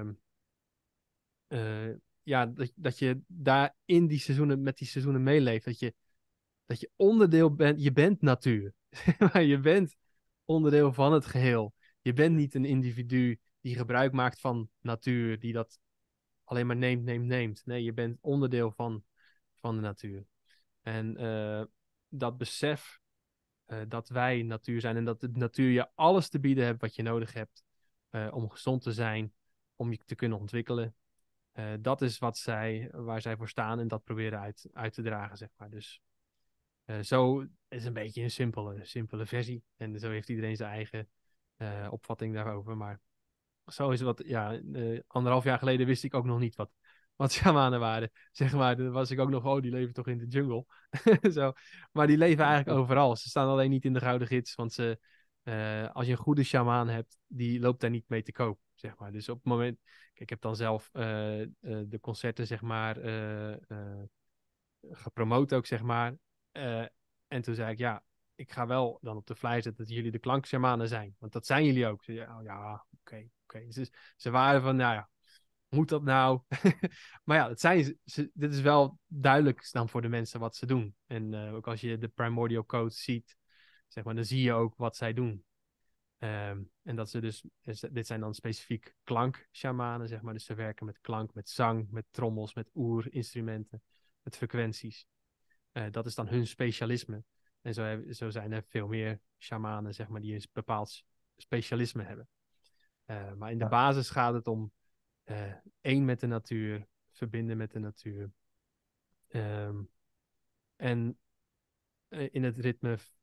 uh, ja, dat, dat je daar in die seizoenen, met die seizoenen meeleeft. Dat je, dat je onderdeel bent, je bent natuur. Maar je bent onderdeel van het geheel. Je bent niet een individu die gebruik maakt van natuur, die dat alleen maar neemt, neemt, neemt. Nee, je bent onderdeel van, van de natuur. En uh, dat besef uh, dat wij natuur zijn en dat de natuur je alles te bieden hebt wat je nodig hebt uh, om gezond te zijn, om je te kunnen ontwikkelen. Uh, dat is wat zij, waar zij voor staan en dat proberen uit, uit te dragen, zeg maar. Dus uh, zo is een beetje een simpele, simpele versie. En zo heeft iedereen zijn eigen uh, opvatting daarover. Maar zo is wat, ja, uh, anderhalf jaar geleden wist ik ook nog niet wat, wat shamanen waren. Zeg maar, dan was ik ook nog, oh, die leven toch in de jungle. Zo. Maar die leven eigenlijk overal. Ze staan alleen niet in de gouden gids, want ze, uh, als je een goede shamaan hebt, die loopt daar niet mee te koop, zeg maar. Dus op het moment, kijk, ik heb dan zelf uh, uh, de concerten, zeg maar, uh, uh, gepromoot ook, zeg maar. Uh, en toen zei ik, ja, ik ga wel dan op de flyer zetten dat jullie de klankshamanen zijn. Want dat zijn jullie ook. Ze zei, oh, ja, oké, okay, oké. Okay. Dus ze waren van, nou ja, moet dat nou? Maar ja, het zijn ze, ze, dit is wel duidelijk dan voor de mensen wat ze doen. En uh, ook als je de primordial code ziet, zeg maar, dan zie je ook wat zij doen. Um, en dat ze dus, dit zijn dan specifiek klankshamanen, zeg maar. Dus ze werken met klank, met zang, met trommels, met oerinstrumenten, met frequenties. Uh, dat is dan hun specialisme. En zo, heb, zo zijn er veel meer shamanen, zeg maar, die een bepaald specialisme hebben. Uh, maar in de Ja. basis gaat het om uh, één met de natuur, verbinden met de natuur. Um, en uh, in het ritme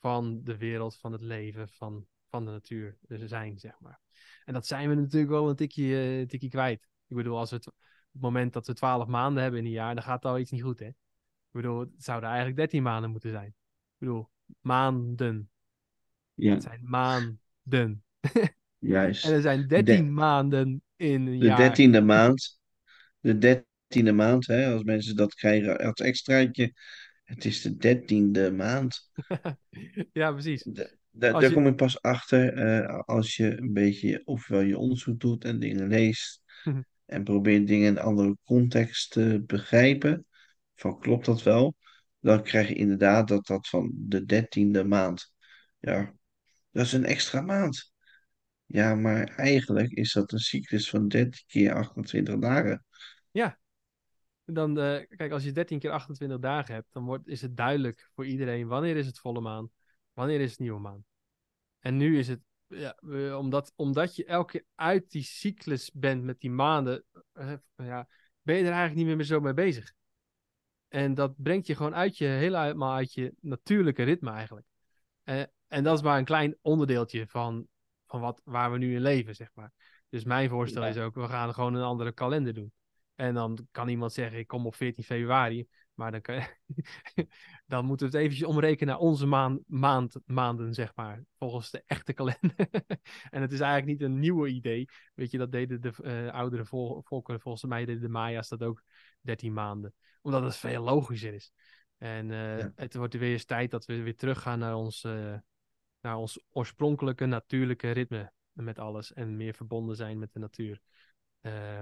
van de wereld, van het leven, van, van de natuur dus zijn, zeg maar. En dat zijn we natuurlijk wel een tikje, eh, een tikje kwijt. Ik bedoel, als we het, op het moment dat we twaalf maanden hebben in een jaar, dan gaat al iets niet goed, hè? Ik bedoel, het zouden eigenlijk dertien maanden moeten zijn. Ik bedoel, maanden. Het Ja, zijn maanden. En er juist. zijn De, dertien maanden in een de jaar. dertiende maand. De dertiende maand, hè, als mensen dat krijgen als extraatje. Het is de dertiende maand. Ja, precies. Da- da- Als daar je... kom je pas achter eh, als je een beetje ofwel je onderzoek doet en dingen leest en probeert dingen in een andere context te begrijpen. Van klopt dat wel? Dan krijg je inderdaad dat dat van de dertiende maand. Ja, dat is een extra maand. Ja, maar eigenlijk is dat een cyclus van dertien keer achtentwintig dagen. Ja, dan, eh, kijk, als je dertien keer achtentwintig dagen hebt, dan wordt, is het duidelijk voor iedereen wanneer is het volle maan, wanneer is het nieuwe maan. En nu is het, ja, eh, omdat, omdat je elke keer uit die cyclus bent met die maanden, eh, ja, ben je er eigenlijk niet meer zo mee bezig. En dat brengt je gewoon uit je, helemaal uit je natuurlijke ritme eigenlijk. Eh, en dat is maar een klein onderdeeltje van, van wat, waar we nu in leven, zeg maar. Dus mijn voorstel is Ja, ook, we gaan gewoon een andere kalender doen. En dan kan iemand zeggen, ik kom op veertien februari. Maar dan, kan, dan moeten we het eventjes omrekenen naar onze maan, maand, maanden, zeg maar. Volgens de echte kalender. En het is eigenlijk niet een nieuwe idee. Weet je, dat deden de uh, oudere vol volkeren. Volgens mij deden de Maya's dat ook dertien maanden. Omdat het veel logischer is. En uh, ja, het wordt weer eens tijd dat we weer teruggaan naar ons, uh, naar ons oorspronkelijke natuurlijke ritme met alles. En meer verbonden zijn met de natuur. Uh,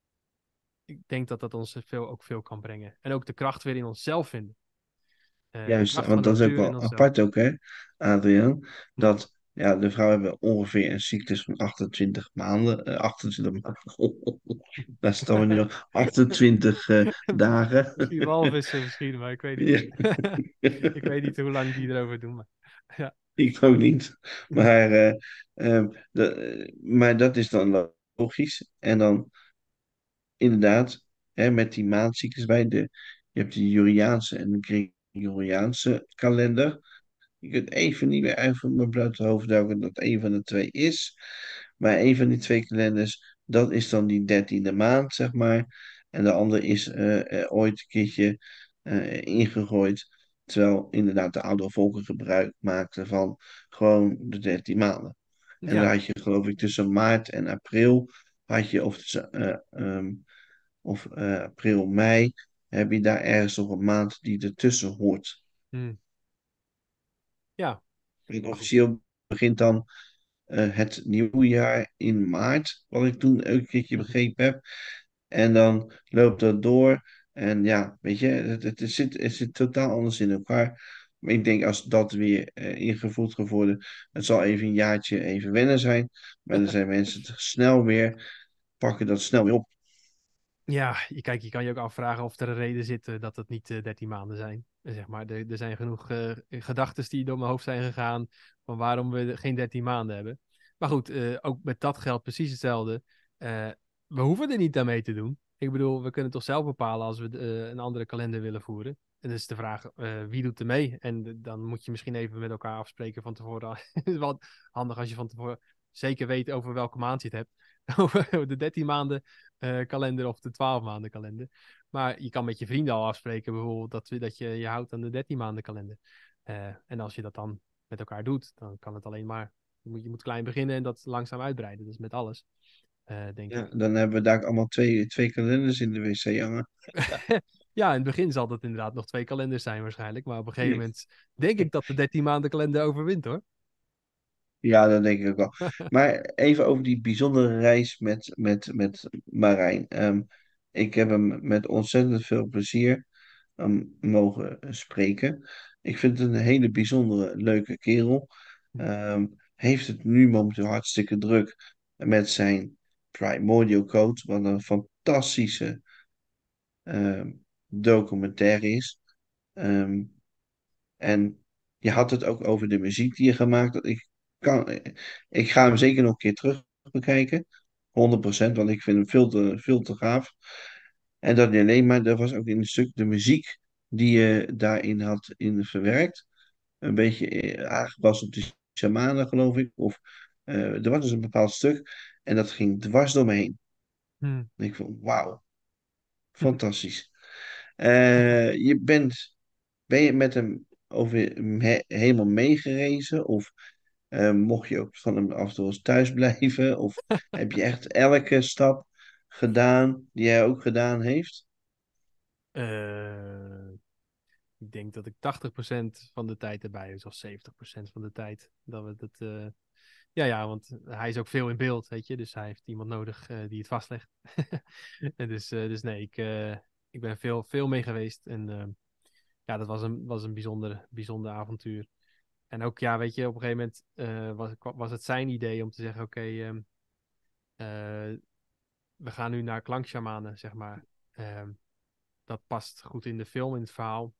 ik denk dat dat ons veel, ook veel kan brengen. En ook de kracht weer in onszelf vinden. Uh, de juist. kracht van Want de dat is ook natuur in wel onszelf. apart ook, hè, Adriaan. Hm. Dat ja, de vrouwen hebben ongeveer een cyclus van achtentwintig maanden. eh, achtentwintig maanden. Daar staan we nu nog. achtentwintig eh, dagen. Misschien walvissen, misschien, maar ik weet niet. Ja. Ik weet niet hoe lang die erover doen. Maar, ja. Ik ook niet. Maar, eh, ehm, de- eh, maar dat is dan logisch. En dan inderdaad, hè, met die maandcyclus bij de. Je hebt de Juliaanse en de Gregoriaanse kalender. Je kunt even niet meer uit van mijn blote hoofd duiken dat een van de twee is. Maar een van die twee kalenders, dat is dan die dertiende maand, zeg maar. En de andere is eh, eh, ooit een keertje eh, ingegooid. Terwijl inderdaad de oudere volken gebruik maakten van gewoon de dertien maanden. En dan Ja. had je geloof ik tussen maart en april, had je of tussen eh, ehm, of eh, april, mei, heb je daar ergens nog een maand die ertussen hoort. Hm. Ja, En maar goed. officieel begint dan eh, het nieuwjaar in maart, wat ik toen ook een keertje begrepen heb. En dan loopt dat door. En ja, weet je, het, het, het zit, het zit totaal anders in elkaar. Maar ik denk als dat weer eh, ingevoerd gaat worden, het zal even een jaartje even wennen zijn. Maar er zijn mensen te snel weer, pakken dat snel weer op. Ja, je, kijk, je kan je ook afvragen of er een reden zit eh, dat het niet eh, dertien maanden zijn. Eh, Zeg maar, er, er zijn genoeg uh, gedachten die door mijn hoofd zijn gegaan van waarom we geen dertien maanden hebben. Maar goed, eh, ook met dat geldt precies hetzelfde. Eh, we hoeven er niet aan mee te doen. Ik bedoel, we kunnen toch zelf bepalen als we eh, een andere kalender willen voeren. En dan is de vraag, eh, wie doet er mee? En eh, dan moet je misschien even met elkaar afspreken van tevoren. Het is wel handig als je van tevoren zeker weet over welke maand je het hebt. Over de dertien maanden eh, kalender of de twaalf maanden kalender. Maar je kan met je vrienden al afspreken bijvoorbeeld dat, we- dat je je houdt aan de dertien maanden kalender. Eh, en als je dat dan met elkaar doet, dan kan het alleen maar. Je moet, je moet klein beginnen en dat langzaam uitbreiden. Dat is met alles, eh, denk Ja, ik. dan hebben we daar allemaal twee, twee kalenders in de wc hangen. Ja, in het begin zal dat inderdaad nog twee kalenders zijn waarschijnlijk. Maar op een gegeven Ja, moment denk ik dat de dertien maanden kalender overwint hoor. ja, dat denk ik ook wel. Maar even over die bijzondere reis met, met, met Marijn. Ehm, ik heb hem met ontzettend veel plezier ehm, mogen spreken. Ik vind het een hele bijzondere, leuke kerel. Ehm, heeft het nu momenteel hartstikke druk met zijn Primordial Code, wat een fantastische ehm, documentaire is. Ehm, En je had het ook over de muziek die je gemaakt had. Ik, kan, ik ga hem zeker nog een keer terug bekijken. honderd procent, want ik vind hem veel te, veel te gaaf. En dat niet alleen, maar er was ook in een stuk de muziek die je daarin had in verwerkt. een beetje eh, aangepast op de shamanen, geloof ik. Of eh, er was dus een bepaald stuk en dat ging dwars door me heen. Hm. En ik vond, wauw, fantastisch. Eh, je bent, ben je met hem over hem he- helemaal meegerezen? Of eh, mocht je ook van hem af en toe eens thuis blijven? Of heb je echt elke stap gedaan die hij ook gedaan heeft? Eh, ik denk dat ik tachtig procent van de tijd erbij was, of zeventig procent van de tijd. Dat we dat, eh, Ja, ja, want hij is ook veel in beeld, weet je. Dus hij heeft iemand nodig eh, die het vastlegt. En dus, eh, dus nee, ik, eh, ik ben veel, veel mee geweest. En eh, ja, dat was een, was een bijzonder, bijzonder avontuur. En ook, ja, weet je, op een gegeven moment eh, was, was het zijn idee om te zeggen: oké, ehm, eh, we gaan nu naar klankshamanen, zeg maar. Ehm, dat past goed in de film, in het verhaal.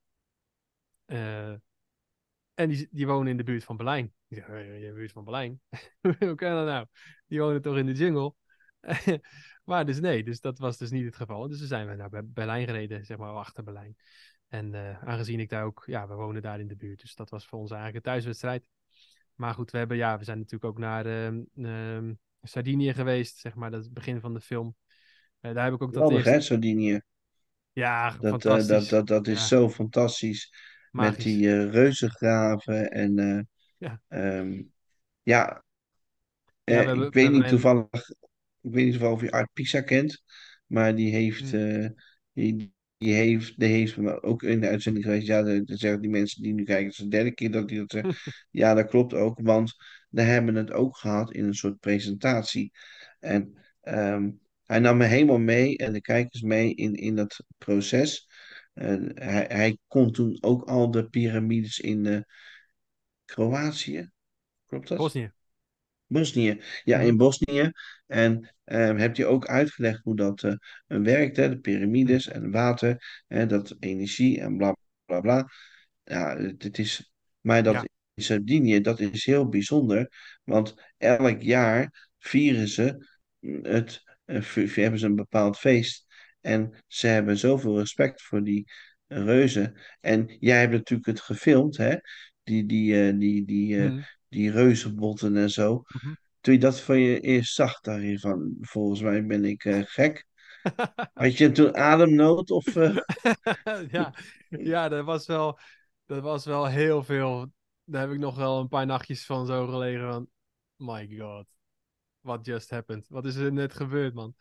Eh, en die, die wonen in de buurt van Berlijn. Ik zeg, "Hey, in de buurt van Berlijn? Hoe kan dat nou? Die wonen toch in de jungle?" Maar dus nee, dus dat was dus niet het geval. Dus we zijn we naar Be- Berlijn gereden, zeg maar, achter Berlijn. En eh, aangezien ik daar ook, ja, we wonen daar in de buurt. Dus dat was voor ons eigenlijk een thuiswedstrijd. Maar goed, we hebben, ja, we zijn natuurlijk ook naar ehm, ehm, Sardinië geweest, zeg maar, dat is het begin van de film. Eh, daar heb ik ook dat Geweldig, eerst, hè, Sardinië? ja, Dat, eh, dat, fantastisch. dat, dat is Ja, zo fantastisch met magisch. die eh, reuzengraven. En Ja, eh, ehm, ja, ja we eh, hebben, ik we weet hebben niet een, toevallig, ik weet niet toevallig of je Art Pisa kent, maar die heeft, hm, eh, die, die heeft, die heeft me ook in de uitzending geweest. Ja, dan dan zeggen die mensen die nu kijken, het is de derde keer dat hij dat zegt. Ja, dat klopt ook, want we hebben het ook gehad in een soort presentatie. En ehm, hij nam me helemaal mee en de kijkers mee in, in dat proces. En hij, hij kon toen ook al de piramides in eh, Kroatië, klopt dat? Bosnië. Bosnië. Ja, Mhm. in Bosnië. En ehm heb je ook uitgelegd hoe dat eh, werkt, hè? De Hm. piramides en water, hè? Dat energie en bla bla bla. Ja, het, het is, maar dat Ja. in Sardinië, dat is heel bijzonder, want elk jaar vieren ze het, eh, v- hebben ze een bepaald feest. En ze hebben zoveel respect voor die reuzen. En jij hebt natuurlijk het gefilmd, hè? Die, die, eh, die, die, eh, Hm. die reuzenbotten en zo. Mhm. Toen je dat van je eerst zag, dacht je van, volgens mij ben ik eh, gek. Had je toen ademnood of... eh, Ja, ja, dat was wel, dat was wel heel veel. Daar heb ik nog wel een paar nachtjes van zo gelegen van, my god, what just happened? Wat is er net gebeurd, man?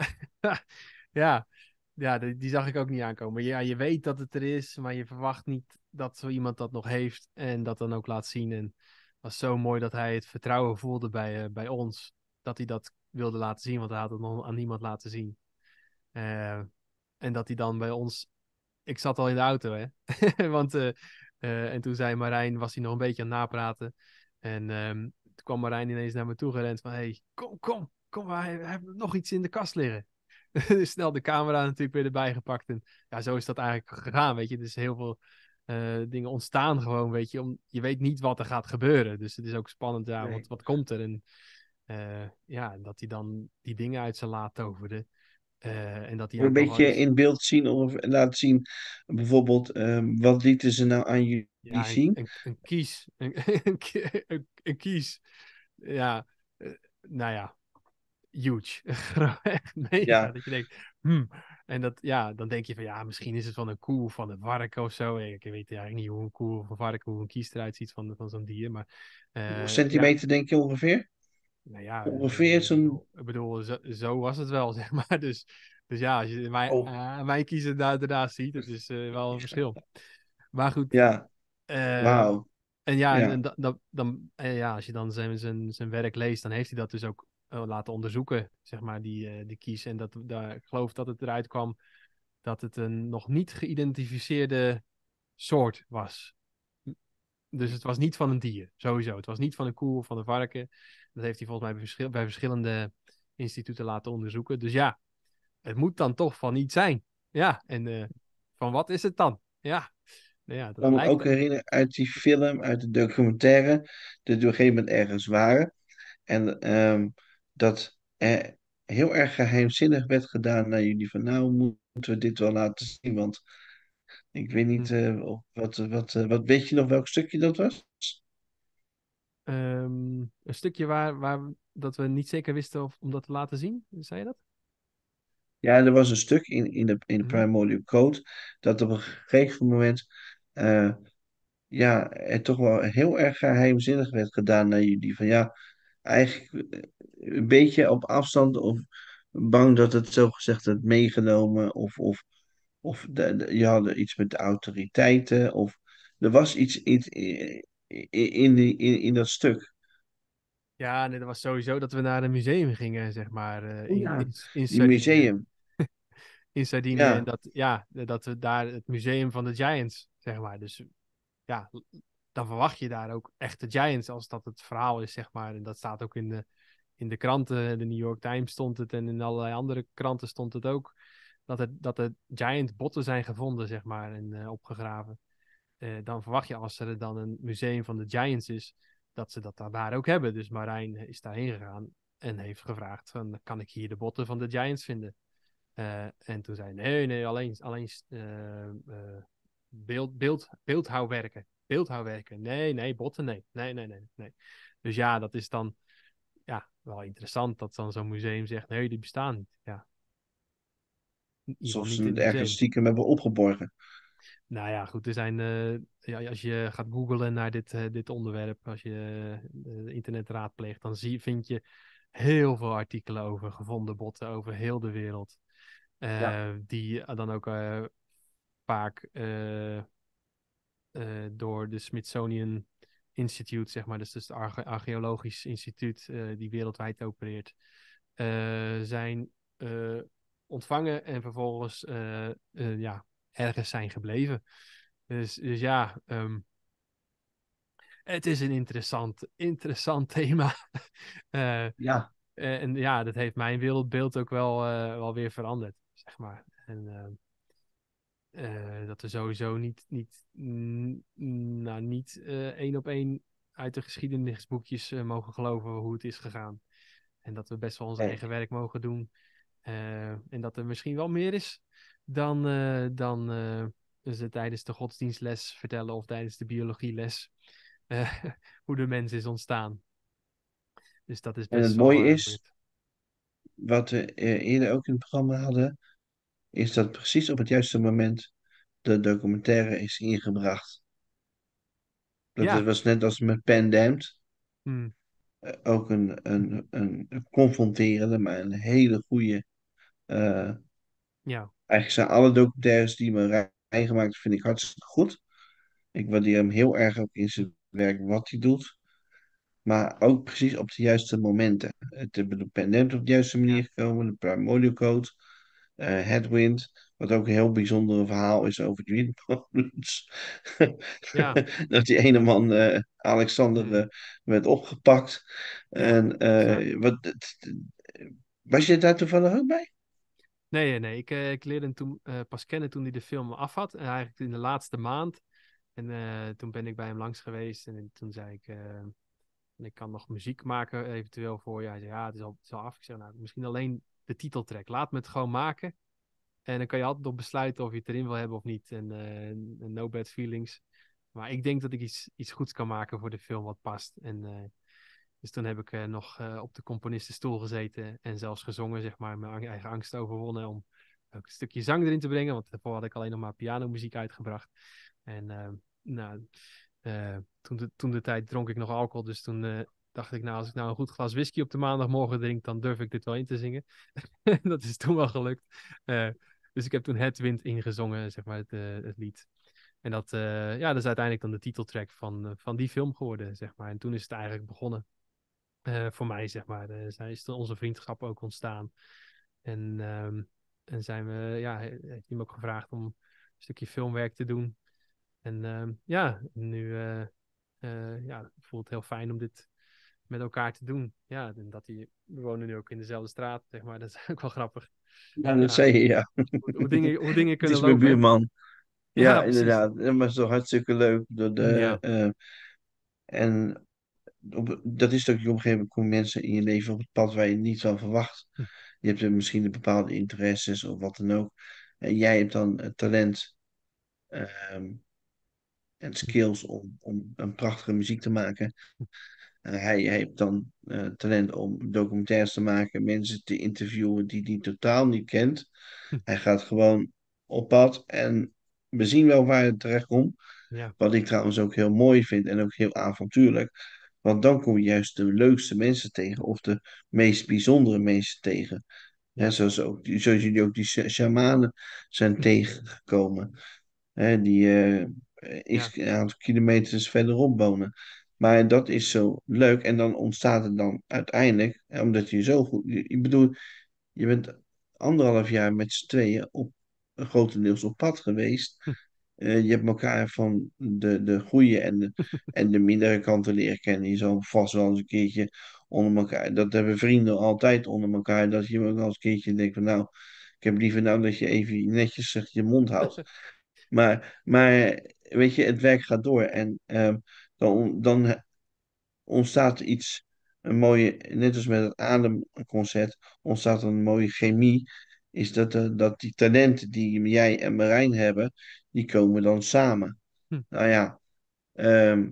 Ja, ja, die, die zag ik ook niet aankomen. Ja, je weet dat het er is, maar je verwacht niet dat zo iemand dat nog heeft en dat dan ook laat zien. En het was zo mooi dat hij het vertrouwen voelde bij, eh, bij ons, dat hij dat wilde laten zien, want hij had het nog aan niemand laten zien. Eh, en dat hij dan bij ons. Ik zat al in de auto, hè? Want. eh, eh, en toen zei Marijn, was hij nog een beetje aan het napraten. En ehm, toen kwam Marijn ineens naar me toe gerend van: Hey, kom, kom, kom, hij, hij heeft nog iets in de kast liggen. Dus snel de camera natuurlijk weer erbij gepakt. En ja, zo is dat eigenlijk gegaan, weet je. Dus heel veel eh, dingen ontstaan gewoon, weet je. Om, je weet niet wat er gaat gebeuren. Dus het is ook spannend, ja, wat, Nee. wat komt er? En eh, ja, dat hij dan die dingen uit zijn laad toverde. Eh, en dat hij Een ook nog wel beetje eens, in beeld zien of laten zien, bijvoorbeeld, ehm, wat lieten ze nou aan jullie ja, een, zien? een, een kies, een, een, ki- een- een kies, ja, eh, nou ja, huge, Gewoon echt mega, Ja, dat je denkt, hmm. En dat, ja, dan denk je van, ja, misschien is het van een koe of van een varken of zo. Ik weet eigenlijk niet hoe een koe of een varken, hoe een kies eruit ziet van, van zo'n dier, maar hoeveel eh, ja, centimeter denk je ongeveer? nou ja, Ongeveer eh, zo'n... ik bedoel, zo, zo was het wel, zeg maar. Dus, dus ja, als je mijn, Oh, uh, mijn kiezer daar, daarnaast ziet, het is eh, wel een verschil. Maar goed, ja, eh, wauw. en ja, en, en Ja, da- da- dan, eh, ja, als je dan zijn, zijn, zijn werk leest, dan heeft hij dat dus ook eh, laten onderzoeken, zeg maar, die, eh, die kies. En dat, daar, ik geloof dat het eruit kwam dat het een nog niet geïdentificeerde soort was. Dus het was niet van een dier, sowieso. Het was niet van een koe of van een varken. Dat heeft hij volgens mij bij, verschil- bij verschillende instituten laten onderzoeken. Dus ja, het moet dan toch van iets zijn. Ja, en eh, van wat is het dan? Ja, nou ja, dat kan me lijkt ook dan. herinneren uit die film, uit de documentaire, dat we op een gegeven moment ergens waren. En ehm, dat er heel erg geheimzinnig werd gedaan naar jullie van, nou moeten we dit wel laten zien, want Ik weet Hm. niet, eh, of wat, wat, eh, wat weet je nog welk stukje dat was? Ehm, een stukje waar, waar we- dat we niet zeker wisten of, om dat te laten zien, zei je dat? Ja, er was een stuk in, in de, in de Mhm. Primordial Code dat op een gegeven moment eh, ja, het toch wel heel erg geheimzinnig werd gedaan naar jullie. Van ja, eigenlijk eh, een beetje op afstand of bang dat het zogezegd werd meegenomen of, of, of de, de- je had iets met de autoriteiten of er was iets, iets in, in, in, die- in, in dat stuk. Ja, nee, dat was sowieso dat we naar een museum gingen, zeg maar, eh, Oh in, ja, in, in die Sardinië. museum. In Sardinië en Ja, dat, ja, dat we daar het museum van de Giants, zeg maar. Dus ja, dan verwacht je daar ook echte Giants als dat het verhaal is, zeg maar. En dat staat ook in de, in de kranten. De New York Times stond het en in allerlei andere kranten stond het ook. Dat, het, dat er giant botten zijn gevonden, zeg maar, en uh, opgegraven. Uh, dan verwacht je als er dan een museum van de Giants is, dat ze dat daar ook hebben. Dus Marijn is daarheen gegaan en heeft gevraagd van, kan ik hier de botten van de Giants vinden? Uh, en toen zei hij, nee, nee, alleen, alleen uh, uh, beeld, beeld, beeldhouwwerken. Beeldhouwwerken. Nee, nee, botten, nee. Nee, nee, nee, nee. Dus ja, dat is dan ja, wel interessant dat dan zo'n museum zegt, nee, die bestaan niet. Ja, in ieder geval alsof niet ze in het het ergens museum. stiekem hebben opgeborgen. Nou ja, goed, er zijn, uh, ja, als je gaat googlen naar dit, uh, dit onderwerp, als je uh, internet raadpleegt, dan zie, vind je heel veel artikelen over gevonden botten over heel de wereld. Ja. Uh, die dan ook uh, vaak uh, uh, door de Smithsonian Institute, zeg maar, dus, dus het Arche Archeologisch Instituut, uh, die wereldwijd opereert, uh, zijn uh, ontvangen en vervolgens uh, uh, ja, ergens zijn gebleven. Dus, dus ja, um, het is een interessant, interessant thema. uh, Ja. en ja, dat heeft mijn wereldbeeld ook wel, uh, wel weer veranderd, zeg maar. En uh, Uh, dat we sowieso niet, niet, mm, nou, niet uh, één op één uit de geschiedenisboekjes uh, mogen geloven hoe het is gegaan. En dat we best wel ons Nee. eigen werk mogen doen. Uh, en dat er misschien wel meer is dan, uh, dan uh, ze tijdens de godsdienstles vertellen of tijdens de biologieles uh, hoe de mens is ontstaan. Dus dat is En best het wel mooie uh, is, weird. wat we eh, eerder ook in het programma hadden, is dat precies op het juiste moment de documentaire is ingebracht. Dat Ja, was net als met Pandemd, hmm. eh, ook een, een, een, een confronterende, maar een hele goede. eh, Ja, Eigenlijk zijn alle documentaires die me gemaakt, vind ik hartstikke goed. Ik waardeer hem heel erg ook in hmm. zijn werk, wat hij doet. Maar ook precies op de juiste momenten. Het is de Pandemd op de juiste manier Ja, gekomen, de Primordial Code. uh, Headwind, wat ook een heel bijzonder verhaal is over Dream Problems. ja. Dat die ene man, uh, Alexander, uh, Hmm. werd opgepakt. Ja, En bizar. uh, wat, was je daar toevallig ook bij? Nee, nee, ik, uh, ik leerde hem toen uh, pas kennen toen hij de film af had. En eigenlijk in de laatste maand. En uh, toen ben ik bij hem langs geweest. En toen zei ik, uh, ik kan nog muziek maken eventueel voor je. Hij zei, ja, het is al, het is al af. Ik zei, nou, misschien alleen de titeltrack. Laat me het gewoon maken. En dan kan je altijd nog besluiten of je het erin wil hebben of niet. En uh, no bad feelings. Maar ik denk dat ik iets, iets goeds kan maken voor de film wat past. En uh, dus toen heb ik uh, nog uh, op de componistenstoel gezeten en zelfs gezongen, zeg maar, mijn eigen angst overwonnen om ook een stukje zang erin te brengen, want daarvoor had ik alleen nog maar pianomuziek uitgebracht. En uh, nou, uh, toen, de, toen de tijd dronk ik nog alcohol, dus toen uh, dacht ik, nou, als ik nou een goed glas whisky op de maandagmorgen drink, dan durf ik dit wel in te zingen. Dat is toen wel gelukt. Uh, dus ik heb toen Headwind ingezongen, zeg maar, het, uh, het lied. En dat, uh, ja, dat is uiteindelijk dan de titeltrack van, uh, van die film geworden, zeg maar. En toen is het eigenlijk begonnen. Uh, voor mij, zeg maar. Uh, zij is onze vriendschap ook ontstaan. En, um, en zijn we, ja, heeft hij me ook gevraagd om een stukje filmwerk te doen. En um, ja, nu uh, uh, ja, voelt het heel fijn om dit met elkaar te doen. Ja, en dat die, we wonen nu ook in dezelfde straat, zeg maar. Dat is ook wel grappig. Ja, dat Ja, zei je, ja. hoe, hoe dingen, hoe dingen Het kunnen is mijn lopen, hè? buurman. Ja, Ja, precies. inderdaad. Ja, maar het is toch hartstikke leuk. Door Mm, de, ja. uh, en op, dat is ook, op een gegeven moment komen mensen in je leven op het pad waar je niet van verwacht. Hm. Je hebt misschien een bepaalde interesses of wat dan ook. En jij hebt dan het talent ehm, en skills om, om een prachtige muziek te maken. En hij, hij heeft dan eh, talent om documentaires te maken, mensen te interviewen die hij totaal niet kent. Hij gaat gewoon op pad en we zien wel waar het terecht komt. Ja, Wat ik trouwens ook heel mooi vind en ook heel avontuurlijk. Want dan kom je juist de leukste mensen tegen of de meest bijzondere mensen tegen. Hè, ja. zoals, ook, die- zoals jullie ook die sha- shamanen zijn tegengekomen. Hè, die eh Ja. x aantal kilometers verderop wonen. Maar dat is zo leuk. En dan ontstaat het dan uiteindelijk, hè, omdat je zo goed. Je- Ik bedoel, je bent anderhalf jaar met z'n tweeën op grotendeels op pad geweest. Eh, je hebt elkaar van de, de goede en de, en de mindere kanten leren kennen. Je zal vast wel eens een keertje onder elkaar. Dat hebben vrienden altijd onder elkaar. Dat je ook wel eens een keertje denkt van nou, ik heb liever nou dat je even netjes zegt je mond houdt. Maar, maar weet je, het werk gaat door. En ehm, dan, dan ontstaat er iets, een mooie, net als met het ademconcert, ontstaat er een mooie chemie. Is dat, eh, dat die talenten die jij en Marijn hebben, die komen dan samen. Hm. Nou ja, ehm,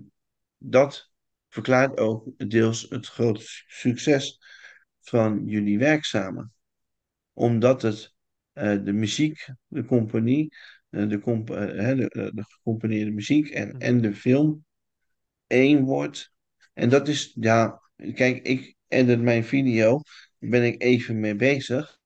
dat verklaart ook deels het grote su- succes van jullie werk samen. Omdat het eh, de muziek, de compagnie, eh, de, comp eh, hè, de, eh, de gecomponeerde muziek en, Mhm. en de film één wordt. En dat is, ja, kijk, ik edit mijn video, daar ben ik even mee bezig.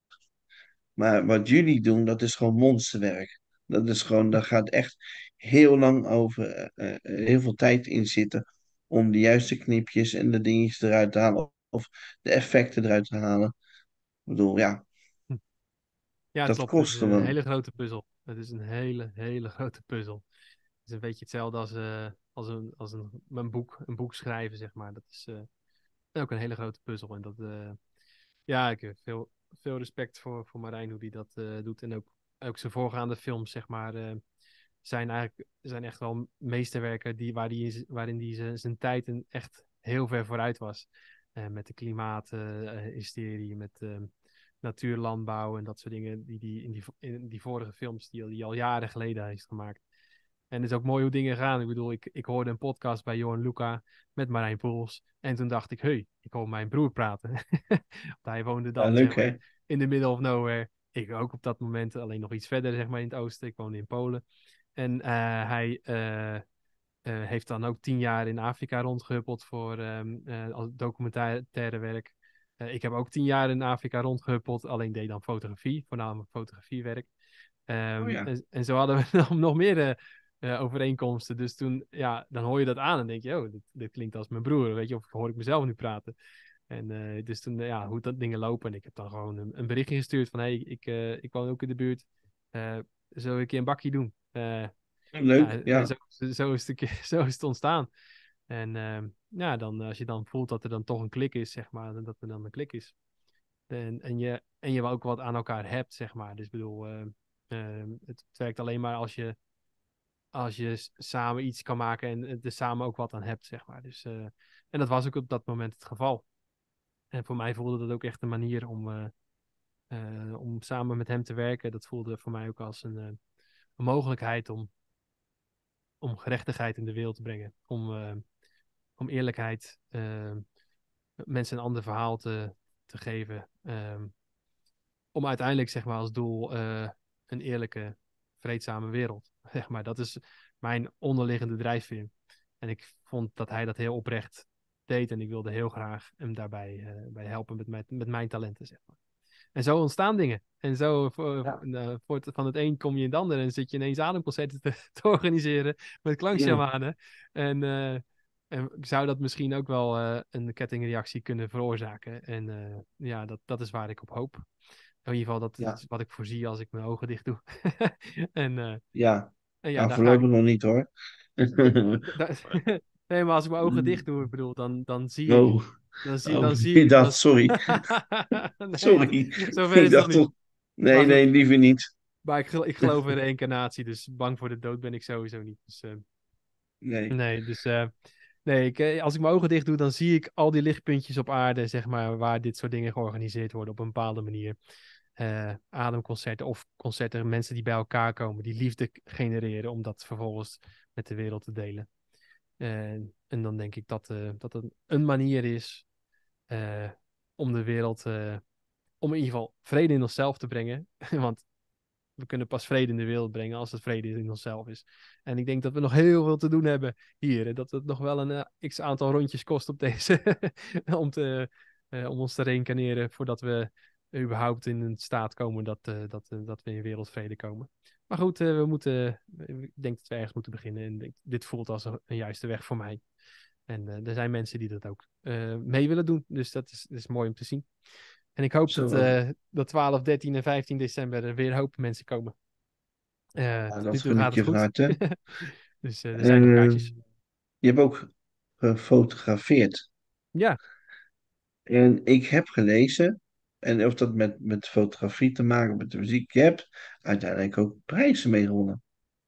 Maar wat jullie doen, dat is gewoon monsterwerk. Dat is gewoon, daar gaat echt heel lang over, eh, eh, heel veel tijd in zitten om de juiste knipjes en de dingetjes eruit te halen. Of de effecten eruit te halen. Ik bedoel, ja, Hm. Ja, het dat klopt. Het is kost een gewoon. hele grote puzzel. Het is een hele, hele grote puzzel. Het is een beetje hetzelfde als, eh, als, een, als een, een boek, een boek schrijven, zeg maar. Dat is eh, ook een hele grote puzzel. En dat, eh, ja, ik heb veel, veel respect voor, voor Marijn, hoe hij dat eh, doet. En ook, ook zijn voorgaande films, zeg maar, eh, zijn eigenlijk zijn echt wel meesterwerken die, waar die, in z- waarin hij zijn zijn tijd en echt heel ver vooruit was. Eh, met de klimaathysterie, met eh, natuurlandbouw en dat soort dingen die, die in die in die vorige films die, al- die al jaren geleden heeft gemaakt. En het is ook mooi hoe dingen gaan. Ik bedoel, ik, ik hoorde een podcast bij Johan Luca met Marijn Poels. En toen dacht ik, hey, ik hoor mijn broer praten. Want hij woonde Ja, dan, zeg leuk hè? maar, in the middle of nowhere. Ik ook op dat moment, alleen nog iets verder, zeg maar, in het oosten. Ik woonde in Polen. En eh, hij eh, eh, heeft dan ook tien jaar in Afrika rondgehuppeld voor ehm, eh, als documentaire werk. Eh, ik heb ook tien jaar in Afrika rondgehuppeld, alleen deed dan fotografie, voornamelijk fotografiewerk. Oh Ehm, ja, en, en zo hadden we nog, nog meer eh, eh, overeenkomsten. Dus toen, ja, dan hoor je dat aan en denk je, oh, dit, dit klinkt als mijn broer, weet je, of hoor ik mezelf nu praten. En eh, dus toen, eh, ja, hoe dat dingen lopen. En ik heb dan gewoon een, een berichtje gestuurd van, hey, ik, eh, ik woon ook in de buurt. Eh zullen we een keer een bakje doen? Eh, ja, leuk, en ja. zo, zo, is het, zo is het ontstaan. En ehm, ja, dan, als je dan voelt dat er dan toch een klik is, zeg maar, dat er dan een klik is. En, en, je, en je ook wat aan elkaar hebt, zeg maar. Dus ik bedoel, ehm, ehm, het, het werkt alleen maar als je, als je s- samen iets kan maken en er samen ook wat aan hebt, zeg maar. Dus, eh, en dat was ook op dat moment het geval. En voor mij voelde dat ook echt een manier om, eh, eh, om samen met hem te werken. Dat voelde voor mij ook als een, eh, een mogelijkheid om, om gerechtigheid in de wereld te brengen. Om, eh, om eerlijkheid, eh, mensen een ander verhaal te, te geven. Ehm, om uiteindelijk, zeg maar, als doel eh, een eerlijke, vreedzame wereld. Zeg maar, dat is mijn onderliggende drijfveer. En ik vond dat hij dat heel oprecht deed. En ik wilde heel graag hem daarbij eh, bij helpen met mijn, met mijn talenten, zeg maar. En zo ontstaan dingen. En zo voor, voor, Ja, uh, voor het, van het een kom je in het ander. En zit je ineens ademconcerten te, te organiseren met ja, klankshamanen. En, uh, en zou dat misschien ook wel uh, een kettingreactie kunnen veroorzaken. En uh, ja, dat, dat is waar ik op hoop. In ieder geval, dat ja, is wat ik voorzie als ik mijn ogen dicht doe. en, uh, ja. en ja, Nou, daar ga ik. voorlopig nog niet hoor. Da- nee, maar als ik mijn ogen dicht doe, ik bedoel, dan, dan zie ik. Oh, Dan zie, oh, dan zie ik ik. Dan... dacht, sorry. nee, t- Sorry. zover Ik is het nog dacht niet. toch. Nee, Maar nee, goed, liever niet. maar ik, gel- ik geloof in reïncarnatie, dus bang voor de dood ben ik sowieso niet. Dus, eh, Nee. nee, dus, eh, Nee, ik, eh, als ik mijn ogen dicht doe, dan zie ik al die lichtpuntjes op aarde, zeg maar, waar dit soort dingen georganiseerd worden op een bepaalde manier. Eh, ademconcerten of concerten, mensen die bij elkaar komen, die liefde genereren om dat vervolgens met de wereld te delen. Eh, en dan denk ik dat, eh, dat het een manier is eh, om de wereld, eh, om in ieder geval vrede in onszelf te brengen. Want we kunnen pas vrede in de wereld brengen als het vrede in onszelf is. En ik denk dat we nog heel veel te doen hebben hier. En dat het nog wel een uh, x aantal rondjes kost op deze. om, te, uh, om ons te reïncarneren voordat we überhaupt in een staat komen dat, uh, dat, uh, dat we in wereldvrede komen. Maar goed, uh, we moeten, ik denk dat we ergens moeten beginnen. En denk, dit voelt als een, een juiste weg voor mij. En uh, er zijn mensen die dat ook uh, mee willen doen. Dus dat is, dat is mooi om te zien. En ik hoop Zo, dat, uh, dat twaalf, dertien en vijftien december er weer een hoop mensen komen. Uh, ja, tot nu dat toe gun gaat ik het je van goed. harte. Dus uh, er zijn nog Eh, kaartjes. je hebt ook gefotografeerd. Ja, En ik heb gelezen, en of dat met, met fotografie te maken, met de muziek, je hebt uiteindelijk ook prijzen mee gewonnen.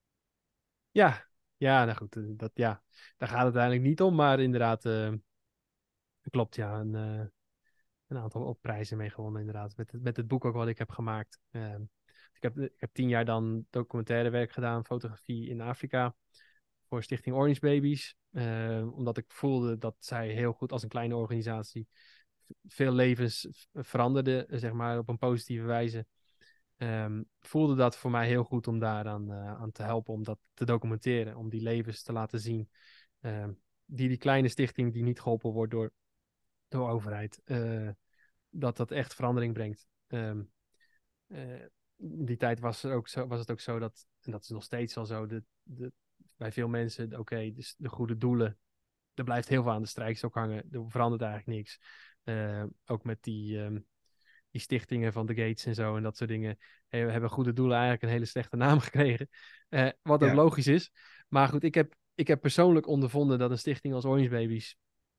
ja. Ja, nou goed. uh, Dat, ja. Daar gaat het uiteindelijk niet om. Maar inderdaad, uh, klopt ja. Een, uh, een aantal op prijzen mee gewonnen inderdaad. Met, het- met het boek ook wat ik heb gemaakt. Uh, ik, heb, ik heb tien jaar dan documentaire werk gedaan. Fotografie in Afrika. Voor Stichting Orange Babies. Uh, omdat ik voelde dat zij heel goed als een kleine organisatie veel levens veranderde, zeg maar, op een positieve wijze. Um, voelde dat voor mij heel goed om daaraan uh, aan te helpen, om dat te documenteren, om die levens te laten zien. Um, die, die kleine stichting die niet geholpen wordt door de overheid, uh, dat dat echt verandering brengt. Um, uh, in die tijd was, er ook zo, was het ook zo dat, en dat is nog steeds al zo, de, de, bij veel mensen, oké, okay, dus de goede doelen, er blijft heel veel aan de strijkstok hangen. Er verandert eigenlijk niks. Uh, ook met die, um, die stichtingen van de Gates en zo en dat soort dingen. Hey, we hebben goede doelen eigenlijk een hele slechte naam gekregen. Uh, wat ook Ja, logisch is. Maar goed, ik heb, ik heb persoonlijk ondervonden dat een stichting als Orange Babies,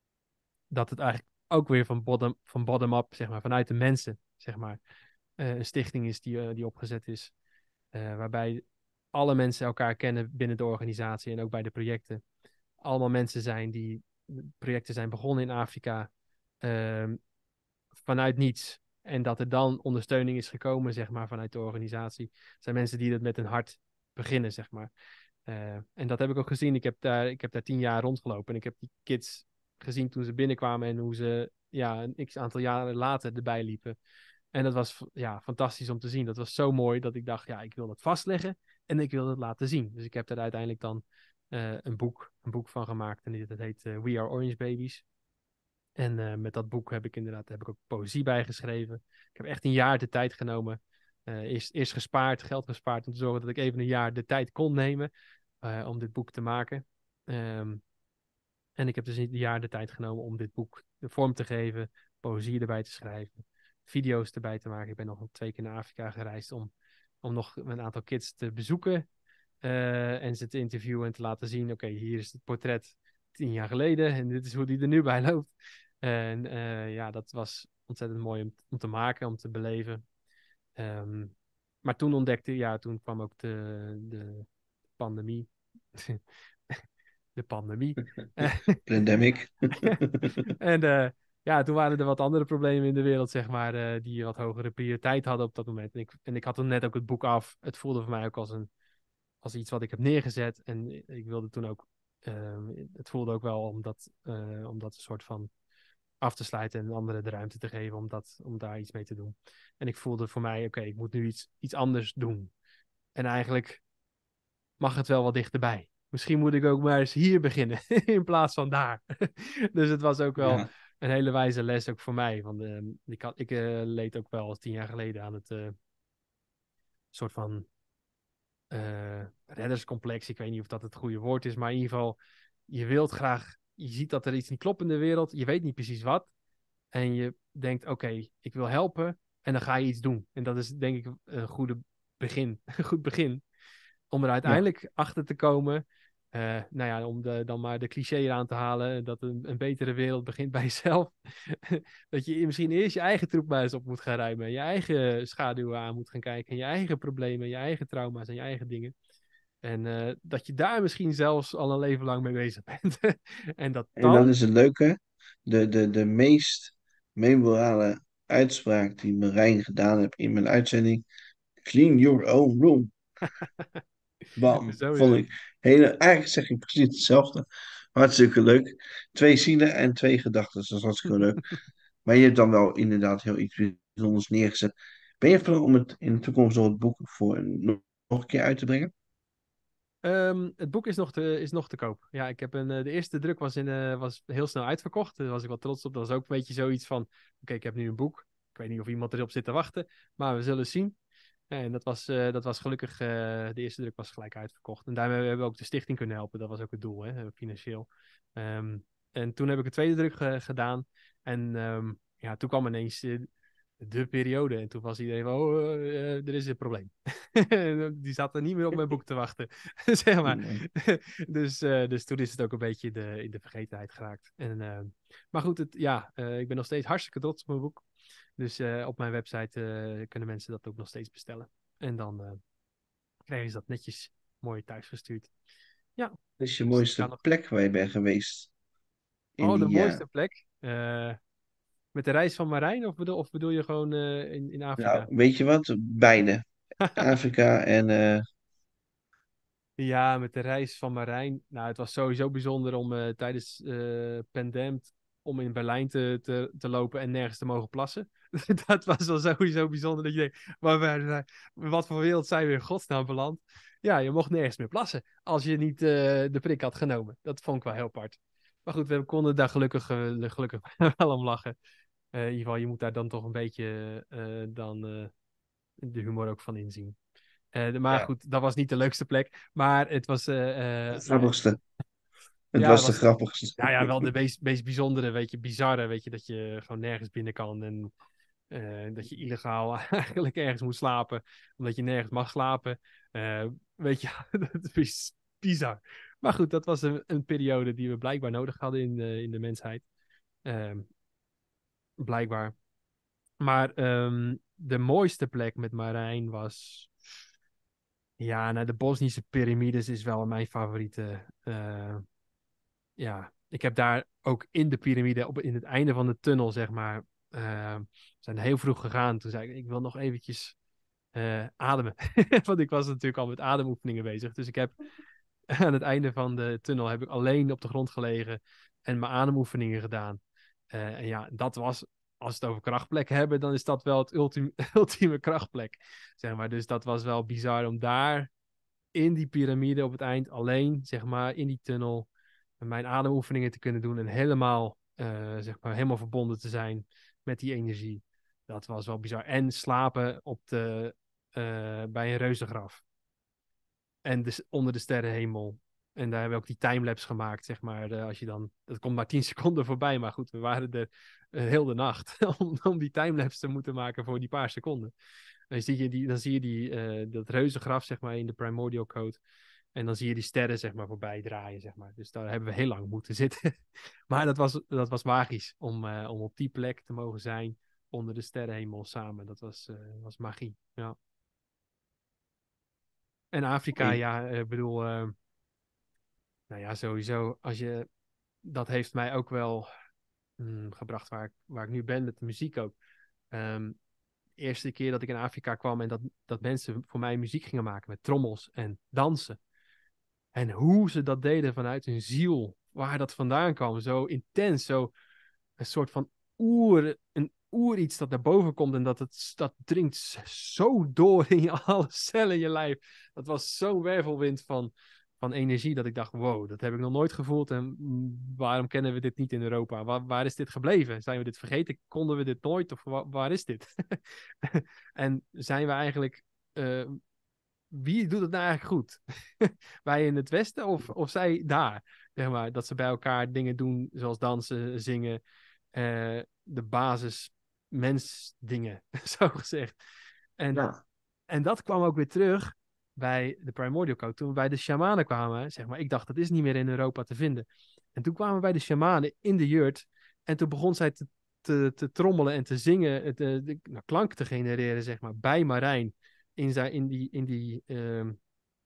dat het eigenlijk ook weer van bottom, van bottom-up, zeg maar, vanuit de mensen, zeg maar, uh, een stichting is die, uh, die opgezet is. Uh, waarbij alle mensen elkaar kennen binnen de organisatie en ook bij de projecten. Allemaal mensen zijn die projecten zijn begonnen in Afrika uh, vanuit niets. En dat er dan ondersteuning is gekomen, zeg maar, vanuit de organisatie. Het zijn mensen die dat met hun hart beginnen, zeg maar. Uh, en dat heb ik ook gezien. Ik heb, daar, ik heb daar tien jaar rondgelopen. En ik heb die kids gezien toen ze binnenkwamen en hoe ze ja, een x aantal jaren later erbij liepen. En dat was ja, fantastisch om te zien. Dat was zo mooi dat ik dacht, ja, ik wil dat vastleggen en ik wil dat laten zien. Dus ik heb daar uiteindelijk dan uh, een, boek, een boek van gemaakt. En dat heet uh, We Are Orange Babies. En uh, met dat boek heb ik inderdaad heb ik ook poëzie bijgeschreven. Ik heb echt een jaar de tijd genomen. Uh, eerst, eerst gespaard, geld gespaard om te zorgen dat ik even een jaar de tijd kon nemen uh, om dit boek te maken. Um, en ik heb dus een jaar de tijd genomen om dit boek de vorm te geven, poëzie erbij te schrijven, video's erbij te maken. Ik ben nog twee keer naar Afrika gereisd om, om nog een aantal kids te bezoeken uh, en ze te interviewen en te laten zien, oké, okay, hier is het portret tien jaar geleden en dit is hoe die er nu bij loopt. En uh, ja, dat was ontzettend mooi om, om te maken, om te beleven. Um, maar toen ontdekte, ja, toen kwam ook de, de pandemie. de pandemie. pandemic. en uh, ja, toen waren er wat andere problemen in de wereld, zeg maar, uh, die wat hogere prioriteit hadden op dat moment. En ik, en ik had toen net ook het boek af. Het voelde voor mij ook als, een, als iets wat ik heb neergezet. En ik wilde toen ook, uh, het voelde ook wel om dat, uh, om dat een soort van af te sluiten en anderen de ruimte te geven om, dat, om daar iets mee te doen. En ik voelde voor mij, oké, okay, ik moet nu iets, iets anders doen. En eigenlijk mag het wel wat dichterbij. Misschien moet ik ook maar eens hier beginnen in plaats van daar. Dus het was ook wel Ja, een hele wijze les ook voor mij. Want uh, ik, had, ik uh, leed ook wel tien jaar geleden aan het uh, soort van uh, redderscomplex. Ik weet niet of dat het goede woord is, maar in ieder geval, je wilt graag, je ziet dat er iets niet klopt in de wereld. Je weet niet precies wat. En je denkt, oké, okay, ik wil helpen. En dan ga je iets doen. En dat is denk ik een goede begin. Een goed begin. Om er ja, uiteindelijk achter te komen. Uh, nou ja, om de, dan maar de cliché aan te halen. Dat een, een betere wereld begint bij jezelf. Dat je misschien eerst je eigen troep maar eens op moet gaan ruimen. Je eigen schaduwen aan moet gaan kijken. En je eigen problemen, je eigen trauma's en je eigen dingen. En uh, dat je daar misschien zelfs al een leven lang mee bezig bent. En dat En dan dan... is het leuke, de, de, de meest memorale uitspraak die Marijn gedaan heeft in mijn uitzending. Clean your own room. Bam, vond Sowieso. ik. Hele, eigenlijk zeg ik precies hetzelfde. Hartstikke leuk. Twee zielen en twee gedachten, dat is hartstikke leuk. Maar je hebt dan wel inderdaad heel iets bijzonders neergezet. Ben je van plan om het in de toekomst nog het boek voor een- nog nog een keer uit te brengen? Um, het boek is nog te, is nog te koop. Ja, ik heb een, uh, de eerste druk was, in, uh, was heel snel uitverkocht. Daar was ik wel trots op. Dat was ook een beetje zoiets van... Oké, okay, ik heb nu een boek. Ik weet niet of iemand erop zit te wachten. Maar we zullen zien. En dat was, uh, dat was gelukkig... Uh, de eerste druk was gelijk uitverkocht. En daarmee hebben we ook de stichting kunnen helpen. Dat was ook het doel, hè, financieel. Um, en toen heb ik een tweede druk uh, gedaan. En um, ja, toen kwam ineens... Uh, de periode. En toen was iedereen van, oh, uh, er is een probleem. Die zat er niet meer op mijn boek te wachten. zeg maar. dus, uh, dus toen is het ook een beetje de, in de vergetenheid geraakt. En, uh, maar goed, het, ja, uh, ik ben nog steeds hartstikke trots op mijn boek. Dus uh, op mijn website uh, kunnen mensen dat ook nog steeds bestellen. En dan uh, krijgen ze dat netjes mooi thuisgestuurd. Ja. Wat is je Dus mooiste nog... plek waar je bent geweest? In Oh, de die, uh... mooiste plek? Uh, met de reis van Marijn? Of bedoel, of bedoel je gewoon uh, in, in Afrika? Nou, weet je wat? Beide. Afrika en... Uh... Ja, met de reis van Marijn. Nou, het was sowieso bijzonder om uh, tijdens uh, Pendemt om in Berlijn te, te, te lopen en nergens te mogen plassen. Dat was wel sowieso bijzonder dat je denkt, waar, waar, wat voor wereld zijn we in godsnaam beland? Ja, je mocht nergens meer plassen als je niet uh, de prik had genomen. Dat vond ik wel heel apart. Maar goed, we konden daar gelukkig, uh, gelukkig wel om lachen. Uh, in ieder geval, je moet daar dan toch een beetje uh, dan, uh, de humor ook van inzien. Uh, maar Ja, goed, dat was niet de leukste plek. Maar het was... Uh, uh, het grappigste. Het ja, het was de was... grappigste. Nou ja, wel de meest, meest bijzondere, weet je, bizarre. Weet je, dat je gewoon nergens binnen kan. En uh, dat je illegaal eigenlijk ergens moet slapen. Omdat je nergens mag slapen. Uh, weet je, dat is bizar. Maar goed, dat was een, een periode die we blijkbaar nodig hadden in, uh, in de mensheid. Uh, blijkbaar. Maar um, de mooiste plek met Marijn was... Ja, nou, de Bosnische piramides is wel mijn favoriete. Uh, ja, ik heb daar ook in de piramide, op, in het einde van de tunnel, zeg maar, uh, we zijn heel vroeg gegaan. Toen zei ik, ik wil nog eventjes uh, ademen. Want ik was natuurlijk al met ademoefeningen bezig. Dus ik heb aan het einde van de tunnel heb ik alleen op de grond gelegen en mijn ademoefeningen gedaan. Uh, en ja, dat was, als we het over krachtplekken hebben, dan is dat wel het ultieme, ultieme krachtplek. Zeg maar. Dus dat was wel bizar om daar in die piramide op het eind alleen, zeg maar, in die tunnel, mijn ademoefeningen te kunnen doen en helemaal, uh, zeg maar, helemaal verbonden te zijn met die energie. Dat was wel bizar. En slapen op de, uh, bij een reuzengraf. En dus onder de sterrenhemel. En daar hebben we ook die timelapse gemaakt, zeg maar. Uh, als je dan, dat komt maar tien seconden voorbij, maar goed, we waren er uh, heel de nacht om, om die timelapse te moeten maken voor die paar seconden. Dan zie je, die, dan zie je die, uh, dat reuzengraf, zeg maar, in de primordial code. En dan zie je die sterren, zeg maar, voorbij draaien, zeg maar. Dus daar hebben we heel lang moeten zitten. Maar dat was, dat was magisch, om, uh, om op die plek te mogen zijn, onder de sterrenhemel samen. Dat was, uh, was magie, ja. En Afrika, Hey, ja, ik bedoel... Uh, nou ja, sowieso, als je... Dat heeft mij ook wel mm, gebracht waar ik, waar ik nu ben met de muziek ook. Um, de eerste keer dat ik in Afrika kwam en dat, dat mensen voor mij muziek gingen maken met trommels en dansen. En hoe ze dat deden vanuit hun ziel, waar dat vandaan kwam, zo intens, zo een soort van oer, een oer iets dat naar boven komt en dat het dat dringt zo door in je alle cellen in je lijf. Dat was zo'n wervelwind van, van energie dat ik dacht, wow, dat heb ik nog nooit gevoeld en waarom kennen we dit niet in Europa? Waar, waar is dit gebleven? Zijn we dit vergeten? Konden we dit nooit? Of waar, waar is dit? En zijn we eigenlijk... Uh, wie doet het nou eigenlijk goed? Wij in het Westen of, of zij daar? Zeg maar, dat ze bij elkaar dingen doen zoals dansen, zingen. Uh, de basis mensdingen, zo gezegd. En, ja. en dat kwam ook weer terug bij de Primordial Code. Toen we bij de shamanen kwamen, zeg maar, ik dacht dat is niet meer in Europa te vinden. En toen kwamen we bij de shamanen in de jurt. En toen begon zij te, te, te trommelen en te zingen, te, de, nou, klank te genereren, zeg maar, bij Marijn. In, zijn, in die, in die um,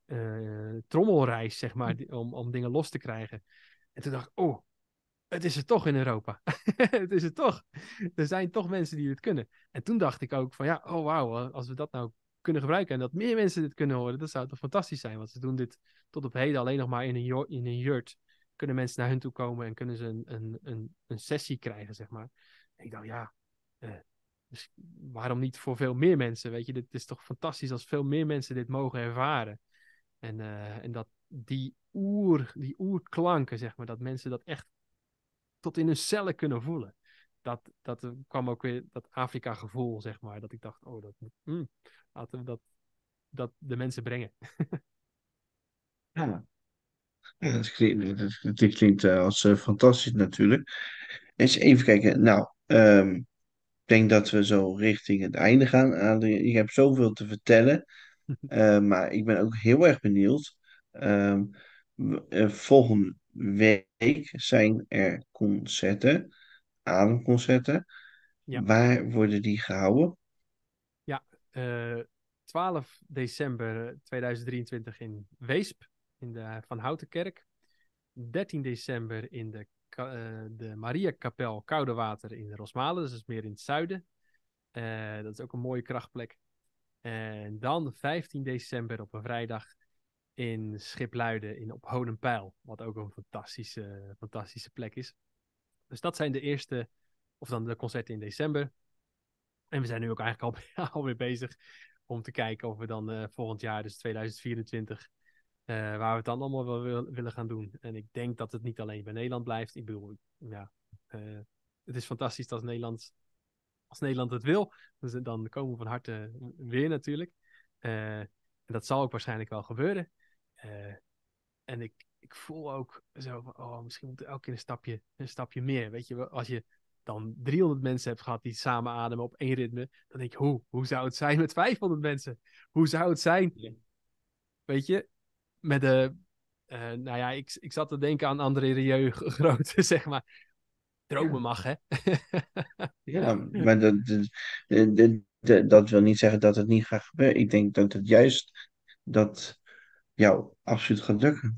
uh, trommelreis, zeg maar, die, om, om dingen los te krijgen. En toen dacht ik, oh, het is er toch in Europa. Het is er toch. Er zijn toch mensen die het kunnen. En toen dacht ik ook van ja, oh wauw, als we dat nou kunnen gebruiken en dat meer mensen dit kunnen horen, dat zou toch fantastisch zijn. Want ze doen dit tot op heden alleen nog maar in een, jo- in een yurt. Kunnen mensen naar hun toe komen en kunnen ze een, een, een, een sessie krijgen, zeg maar. En ik dacht, ja, eh, dus waarom niet voor veel meer mensen? Weet je, dit is toch fantastisch als veel meer mensen dit mogen ervaren. En, uh, en dat die oer, die oerklanken, zeg maar, dat mensen dat echt tot in hun cellen kunnen voelen. Dat, dat uh, kwam ook weer dat Afrika-gevoel, zeg maar. Dat ik dacht, oh, dat, mm, laten we dat, dat de mensen brengen. Ja, ja, dat klinkt, dat, dat klinkt uh, als uh, fantastisch natuurlijk. Eens even kijken. Nou, ehm, ik denk dat we zo richting het einde gaan. Adrie. Ik heb zoveel te vertellen. Uh, maar ik ben ook heel erg benieuwd. Ehm, w- uh, volgende week zijn er concerten, ademconcerten. Ja, Waar worden die gehouden? ja. Uh, twaalf december tweeduizend drieëntwintig in Weesp, in de Van Houtenkerk. dertien december in de, uh, de Mariakapel Koudewater in Rosmalen. Dus dat is meer in het zuiden. Uh, dat is ook een mooie krachtplek. En dan vijftien december op een vrijdag in Schipluiden in op Honenpijl. Wat ook een fantastische, fantastische plek is. Dus dat zijn de eerste, of dan de concerten in december. En we zijn nu ook eigenlijk al, alweer bezig om te kijken of we dan uh, volgend jaar, dus tweeduizend vierentwintig, uh, waar we het dan allemaal wel wil, willen gaan doen. En ik denk dat het niet alleen bij Nederland blijft. Ik bedoel, ja, uh, het is fantastisch als Nederland, als Nederland het wil. Dus dan komen we van harte weer natuurlijk. Uh, en dat zal ook waarschijnlijk wel gebeuren. Uh, en ik, ik voel ook zo van, oh, misschien moet er elke keer een stapje, een stapje meer. Weet je, als je dan driehonderd mensen hebt gehad die samen ademen op één ritme, dan denk je, hoe, hoe zou het zijn met vijfhonderd mensen? Hoe zou het zijn, ja. Weet je, met de, uh, nou ja, ik, ik zat te denken aan André Rieu grootte, zeg maar. Dromen mag, hè? Ja, maar dat, dat, dat, dat, dat wil niet zeggen dat het niet gaat gebeuren. Ik denk dat het juist dat jou absoluut gaat lukken.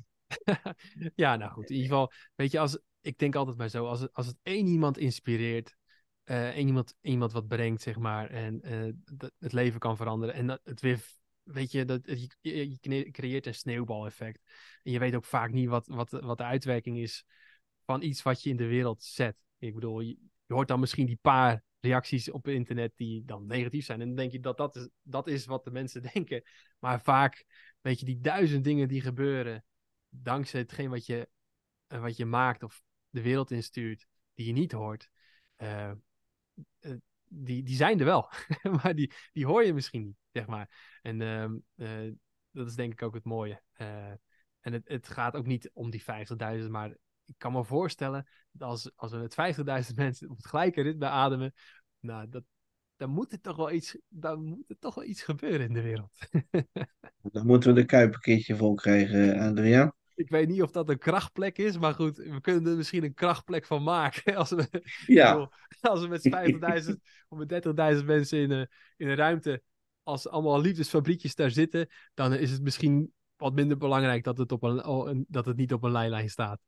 Ja, nou goed. In ieder geval, weet je, als, ik denk altijd maar zo, als het, als het één iemand inspireert, uh, één iemand, iemand wat brengt, zeg maar, en uh, dat het leven kan veranderen en dat het weer, weet je, dat, je, je creëert een sneeuwbaleffect. En je weet ook vaak niet wat, wat, wat de uitwerking is van iets wat je in de wereld zet. Ik bedoel, je, je hoort dan misschien die paar reacties op internet die dan negatief zijn. En dan denk je dat dat is, dat is wat de mensen denken. Maar vaak, weet je, die duizend dingen die gebeuren dankzij hetgeen wat je, uh, wat je maakt of de wereld instuurt, die je niet hoort, uh, uh, die, die zijn er wel. Maar die, die hoor je misschien niet, zeg maar. En uh, uh, dat is denk ik ook het mooie. Uh, en het, het gaat ook niet om die vijftigduizend, maar ik kan me voorstellen dat als, als we met vijftigduizend mensen op het gelijke ritme ademen, nou, dat, dan moet er toch wel iets, dan moet er toch wel iets gebeuren in de wereld. Dan moeten we de Kuip een keertje vol krijgen, Adriaan. Ik weet niet of dat een krachtplek is, maar goed, we kunnen er misschien een krachtplek van maken. Als we, Ja. bedoel, als we met vijftigduizend of met dertigduizend mensen in een, in een ruimte, als allemaal liefdesfabriekjes daar zitten, dan is het misschien wat minder belangrijk dat het, op een, dat het niet op een leilijn staat.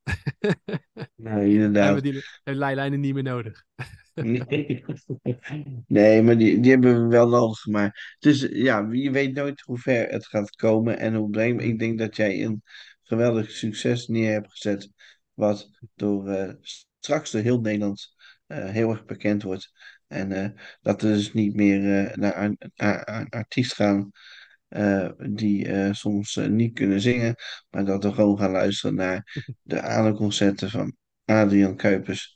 Nee, Dan hebben inderdaad. we die leidlijnen niet meer nodig. Nee, nee, maar die, die hebben we wel nodig. Maar dus ja, je weet nooit hoe ver het gaat komen en hoe breed. Ik denk dat jij een geweldig succes neer hebt gezet, wat door uh, straks door heel Nederland uh, heel erg bekend wordt. En uh, dat we dus niet meer uh, naar een, een artiest gaan uh, die uh, soms uh, niet kunnen zingen, maar dat we gewoon gaan luisteren naar de ademconcerten van Adriaan Kuipers.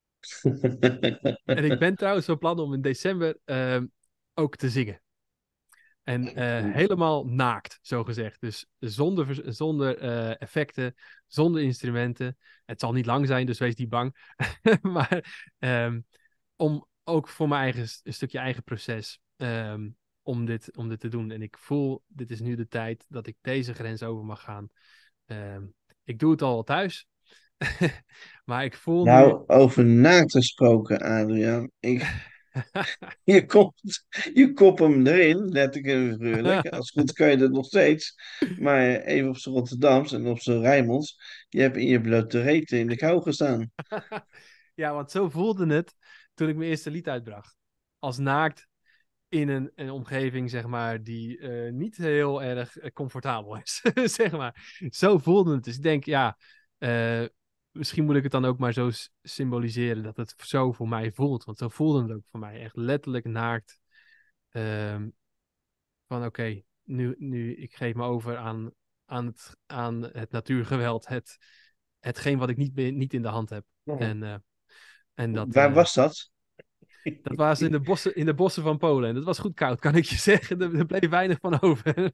En ik ben trouwens van plan om in december uh, ook te zingen. En uh, helemaal naakt, zo gezegd. Dus zonder, zonder uh, effecten, zonder instrumenten. Het zal niet lang zijn, dus wees niet bang. Maar um, om ook voor mijn eigen een stukje eigen proces um, om, dit, om dit te doen. En ik voel, dit is nu de tijd dat ik deze grens over mag gaan. Um, ik doe het al thuis. Maar ik voel nu... Nou, over naakt gesproken, Adriaan. Ik, Je kopt, je kop hem erin, letterlijk en figuurlijk. Als het goed kan je dat nog steeds. Maar even op zijn Rotterdams en op zijn Rijnmonds. Je hebt in je blote reet in de kou gestaan. Ja, want zo voelde het toen ik mijn eerste lied uitbracht. Als naakt in een, een omgeving, zeg maar, die eh, niet heel erg eh, comfortabel is. Zeg maar. Zo voelde het. Dus ik denk, ja, eh, misschien moet ik het dan ook maar zo s- symboliseren dat het zo voor mij voelt. Want zo voelde het ook voor mij. Echt letterlijk naakt. Ehm, van oké, nu, nu ik geef me over aan, aan, het, aan het natuurgeweld. Het, hetgeen wat ik niet, be- niet in de hand heb. En, eh, en dat, Waar eh, was dat? dat was in de bossen, in de bossen van Polen. En dat was goed koud, kan ik je zeggen. Er, er bleef weinig van over.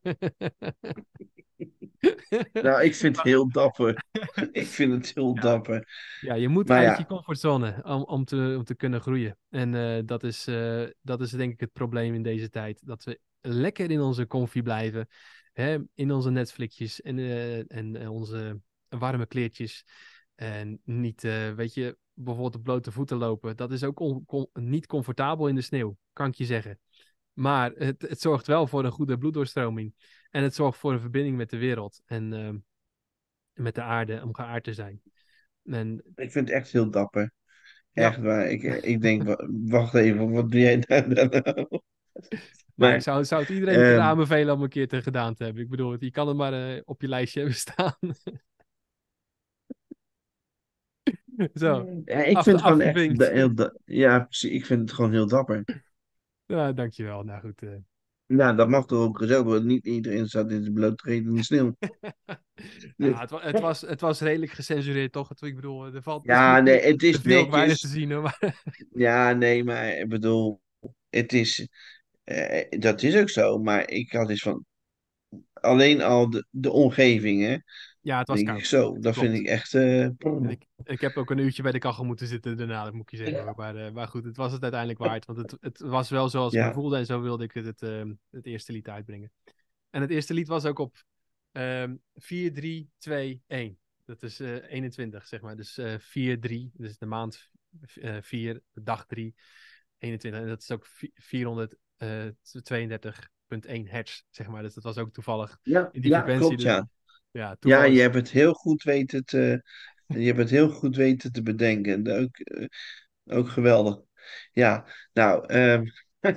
Nou, ik vind het heel dapper. Ik vind het heel Ja, dapper. ja, je moet Maar uit je ja, comfortzone om, om, te, om te kunnen groeien. En eh, dat is, eh, dat is denk ik het probleem in deze tijd. Dat we lekker in onze comfy blijven. Hè, in onze Netflixjes en, eh, en eh, onze warme kleertjes. En niet, eh, weet je, bijvoorbeeld op blote voeten lopen. Dat is ook on- con- niet comfortabel in de sneeuw, kan ik je zeggen. Maar het, het zorgt wel voor een goede bloeddoorstroming. En het zorgt voor een verbinding met de wereld. En eh, met de aarde, om geaard te zijn. En ik vind het echt heel dapper. ja, Echt waar. Ik, ik denk, wa- wacht even, wat doe jij daar nou? maar ik Maar, zou, zou het iedereen kunnen ehm, aanbevelen om een keer te gedaan te hebben. Ik bedoel, je kan het maar eh, op je lijstje hebben staan. Zo, ja, ik af, vind het gewoon echt, da- afgevinkt. heel, da- ja, precies. Ik vind het gewoon heel dapper. Ja, dankjewel. Nou goed. eh. Ja, dat mag toch ook gezegd worden. Niet iedereen staat in de blootredende sneeuw. Nou, het, wa- het, was, het was redelijk gecensureerd, toch? Het- Ik bedoel, er valt, er, Ja, nee, het er is viel ook weinig te netjes. zien, hoor. Maar, Ja, nee, maar ik bedoel, het is, eh, dat is ook zo. Maar ik had iets van, alleen al de, de omgeving, hè. ja, het was Denk ik koud. zo. Dat vind Klopt. ik echt, eh, En ik, ik heb ook een uurtje bij de kachel moeten zitten daarna, dat moet ik je zeggen, hoor. Maar, eh, maar goed, het was het uiteindelijk waard. Want het, het was wel zoals ik me ja. voelde en zo wilde ik het, het, eh, het eerste lied uitbrengen. En het eerste lied was ook op ehm vier, drie, twee, één. Dat is eh eenentwintig, zeg maar. Dus eh vier, drie, dus de maand eh vier, de dag drie, eenentwintig. En dat is ook vi- vierhonderdtweeëndertig komma één hertz, zeg maar. Dus dat was ook toevallig Ja, in die ja, frequentie. klopt, Dus ja. ja, Ja, je toevallig. hebt het heel goed weten te, je hebt het heel goed weten te bedenken. Dat Ook, eh, ook geweldig. Ja, nou, ehm,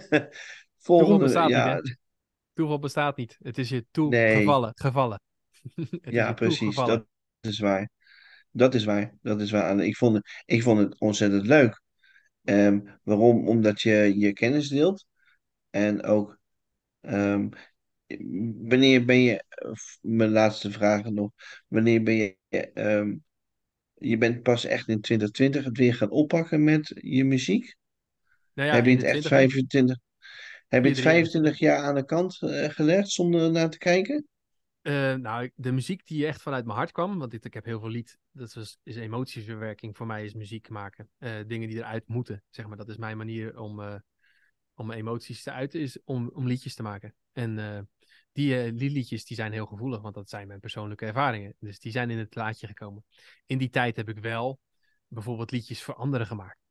Toeval volgende, bestaat niet, hè? ja, Toeval bestaat niet. Het is je nee, toegevallen. Gevallen. Het is ja, je precies, toegevallen. dat is waar. Dat is waar, dat is waar. En ik vond het, ik vond het ontzettend leuk. Ehm, waarom? Omdat je je kennis deelt en ook, ehm, wanneer ben je, eh, f- mijn laatste vragen nog, wanneer ben je, ehm, je bent pas echt in twintig twintig het weer gaan oppakken met je muziek? Nou ja, Heb je het echt eenentwintig, hè? vijfentwintig, heb je vier, het drie, vijfentwintig eenentwintig. jaar aan de kant eh, gelegd zonder naar te kijken? Eh, nou, ik- de muziek die echt vanuit mijn hart kwam, want dit, ik heb heel veel lied, dat is, is emotieverwerking. Voor mij is muziek maken. Eh, dingen die eruit moeten, zeg maar. Dat is mijn manier om, eh, om mijn emoties te uiten, is om, om liedjes te maken. En eh, die, eh, die liedjes die zijn heel gevoelig, want dat zijn mijn persoonlijke ervaringen. Dus die zijn in het plaatje gekomen. In die tijd heb ik wel bijvoorbeeld liedjes voor anderen gemaakt.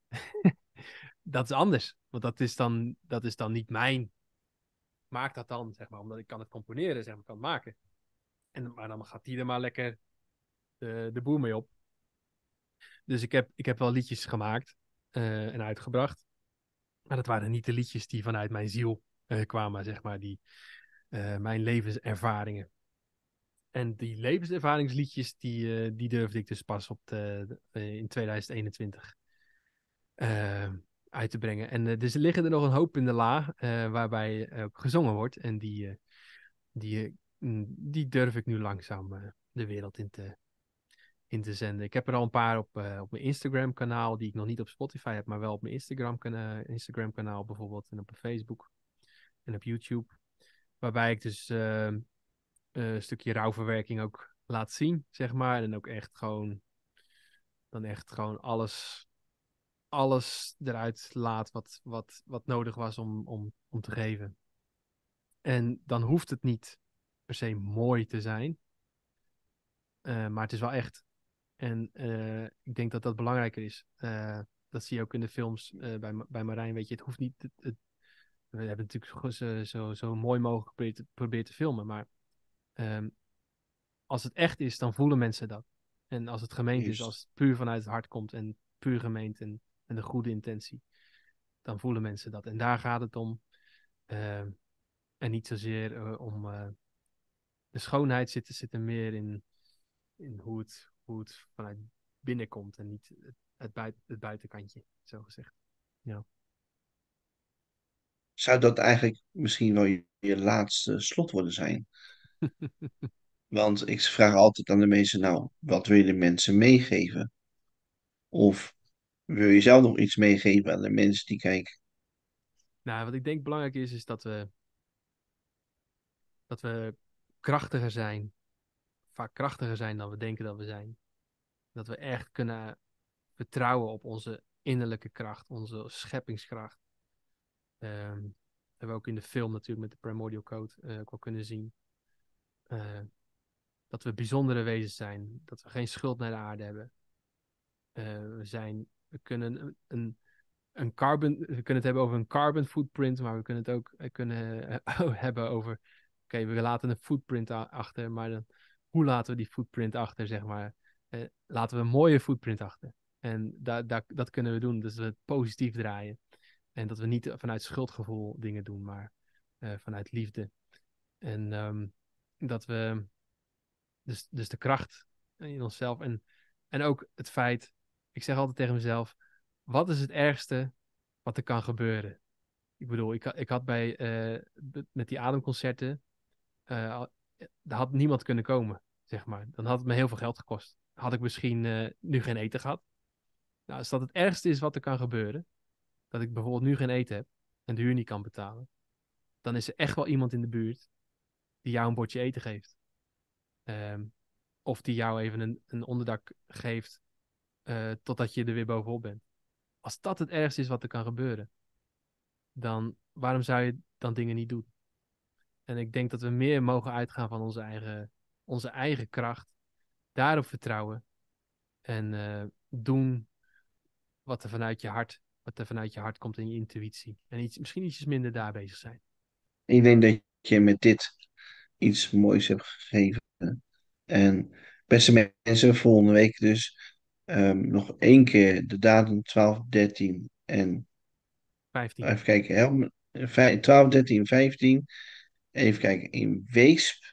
Dat is anders, want dat is dan, dat is dan niet mijn. Maak dat dan, zeg maar, omdat ik kan het componeren, zeg maar, kan het maken. En, maar dan gaat die er maar lekker de, de boer mee op. Dus ik heb, ik heb wel liedjes gemaakt eh, en uitgebracht. Maar dat waren niet de liedjes die vanuit mijn ziel eh, kwamen, zeg maar. Die, eh, mijn levenservaringen. En die levenservaringsliedjes, die, eh, die durfde ik dus pas op de, de- eh, in tweeduizend eenentwintig eh, uit te brengen. En eh, dus er liggen er nog een hoop in de la, eh, waarbij ook gezongen wordt. En die, eh, die, eh, mm, die durf ik nu langzaam eh, de wereld in te, in te zenden. Ik heb er al een paar op, eh, op mijn Instagram kanaal, die ik nog niet op Spotify heb, maar wel op mijn Instagram, kana- Instagram kanaal bijvoorbeeld. En op Facebook en op YouTube. Waarbij ik dus eh, een stukje rouwverwerking ook laat zien, zeg maar. En ook echt gewoon, dan echt gewoon alles, alles eruit laat wat, wat, wat nodig was om, om, om te geven. En dan hoeft het niet per se mooi te zijn, eh, maar het is wel echt. En eh, ik denk dat dat belangrijker is. Eh, dat zie je ook in de films uh, bij, bij Marijn, weet je, het hoeft niet, het, het, we hebben natuurlijk zo, zo, zo mooi mogelijk geprobeerd te, geprobeerd te filmen, maar um, als het echt is, dan voelen mensen dat. En als het gemeend is, als Juist. het puur vanuit het hart komt en puur gemeend en, en de goede intentie, dan voelen mensen dat. En daar gaat het om. Uh, en niet zozeer uh, om... Uh, de schoonheid zit, zit er meer in, in hoe, het, hoe het vanuit binnen komt en niet het, het, buiten, het buitenkantje, zo gezegd. Ja. Zou dat eigenlijk misschien wel je, je laatste slotwoorden zijn? Want ik vraag altijd aan de mensen, nou, wat wil je de mensen meegeven? Of wil je zelf nog iets meegeven aan de mensen die kijken? Nou, wat ik denk belangrijk is, is dat we, dat we krachtiger zijn. Vaak krachtiger zijn dan we denken dat we zijn. Dat we echt kunnen vertrouwen op onze innerlijke kracht, onze scheppingskracht. Um, dat hebben we ook in de film natuurlijk met de Primordial Code uh, ook wel kunnen zien. Uh, dat we bijzondere wezens zijn. Dat we geen schuld naar de aarde hebben. Uh, we zijn, we kunnen een, een, een carbon, we kunnen het hebben over een carbon footprint, maar we kunnen het ook uh, kunnen, uh, hebben over, oké, okay, we laten een footprint a- achter, maar dan, hoe laten we die footprint achter, zeg maar? Uh, laten we een mooie footprint achter. En da- da- dat kunnen we doen, dus we het positief draaien. En dat we niet vanuit schuldgevoel dingen doen, maar uh, vanuit liefde. En um, dat we dus, dus de kracht in onszelf en, en ook het feit, ik zeg altijd tegen mezelf, wat is het ergste wat er kan gebeuren? Ik bedoel, ik, ik had bij, uh, met die ademconcerten, uh, daar had niemand kunnen komen, zeg maar. Dan had het me heel veel geld gekost. Had ik misschien uh, nu geen eten gehad. Nou, als dat het ergste is wat er kan gebeuren, dat ik bijvoorbeeld nu geen eten heb en de huur niet kan betalen, dan is er echt wel iemand in de buurt die jou een bordje eten geeft. Um, of die jou even een, een onderdak geeft uh, totdat je er weer bovenop bent. Als dat het ergste is wat er kan gebeuren, dan waarom zou je dan dingen niet doen? En ik denk dat we meer mogen uitgaan van onze eigen, onze eigen kracht, daarop vertrouwen en uh, doen wat er vanuit je hart, wat er vanuit je hart komt en je intuïtie. En iets, misschien ietsjes minder daar bezig zijn. Ik denk dat je met dit iets moois hebt gegeven. En beste mensen, volgende week dus um, nog één keer de datum twaalf, dertien en vijftien. even kijken, help me, twaalf, dertien, vijftien. Even kijken, in Weesp,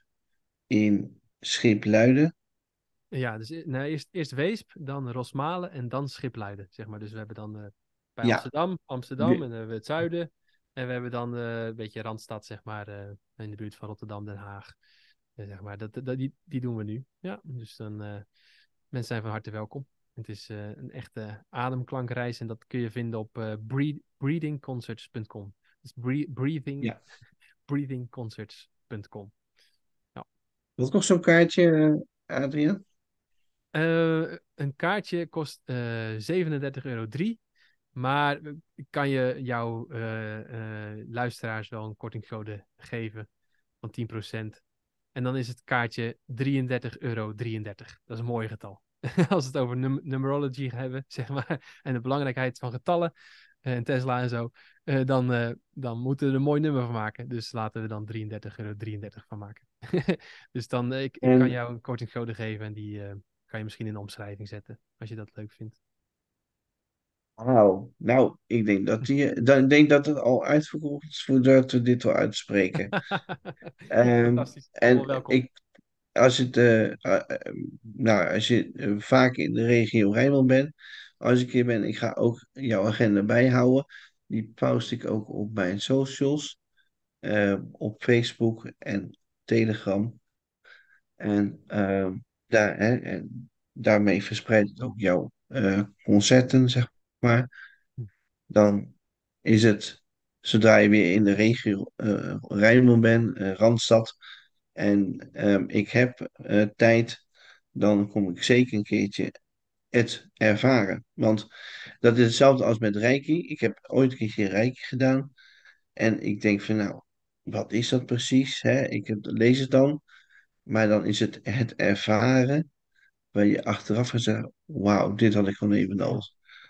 in Schipluiden. Ja, dus nou, eerst, eerst Weesp, dan Rosmalen en dan Schipluiden, zeg maar. Dus we hebben dan uh, bij Ja, Amsterdam, Amsterdam en we- dan hebben we het zuiden. En we hebben dan uh, een beetje Randstad, zeg maar, uh, in de buurt van Rotterdam, Den Haag. Uh, zeg maar, dat, dat, die, die doen we nu. Ja, dus dan, uh, mensen zijn van harte welkom. Het is uh, een echte ademklankreis en dat kun je vinden op uh, breed, breathing concerts punt com. Dus bre- breathing, ja. breathing concerts punt com. Ja. Wat kost zo'n kaartje, Adriaan? Uh, een kaartje kost uh, zevenendertig euro drie. Maar ik kan je jouw uh, uh, luisteraars wel een kortingscode geven van tien procent. En dan is het kaartje drieëndertig euro drieëndertig. Dat is een mooi getal. Als we het over num- numerology hebben, zeg maar. En de belangrijkheid van getallen. Uh, en Tesla en zo. Uh, dan, uh, dan moeten we er een mooi nummer van maken. Dus laten we dan drieëndertig euro drieëndertig van maken. Dus dan, uh, ik, ik kan En jou een kortingscode geven. En die uh, kan je misschien in de omschrijving zetten. Als je dat leuk vindt. wauw, nou, ik denk dat die, dan, ik denk dat het al uitverkocht is voordat we dit al uitspreken. Um, Fantastisch. Allemaal en welkom. ik, als het, uh, uh, nou, als je uh, vaak in de regio Rijnmond bent, als ik hier ben, ik ga ook jouw agenda bijhouden. Die post ik ook op mijn socials, uh, op Facebook en Telegram. En, uh, daar, hè, en daarmee verspreid ik ook jouw uh, concerten, zeg maar. Dan is het, zodra je weer in de regio uh, Rijnmond bent, uh, Randstad, en um, ik heb uh, tijd, dan kom ik zeker een keertje het ervaren. Want dat is hetzelfde als met Reiki. Ik heb ooit een keertje Reiki gedaan. En ik denk van nou, wat is dat precies? Hè? Ik heb, lees het dan. Maar dan is het het ervaren waar je achteraf gaat zeggen, wauw, dit had ik gewoon even nodig.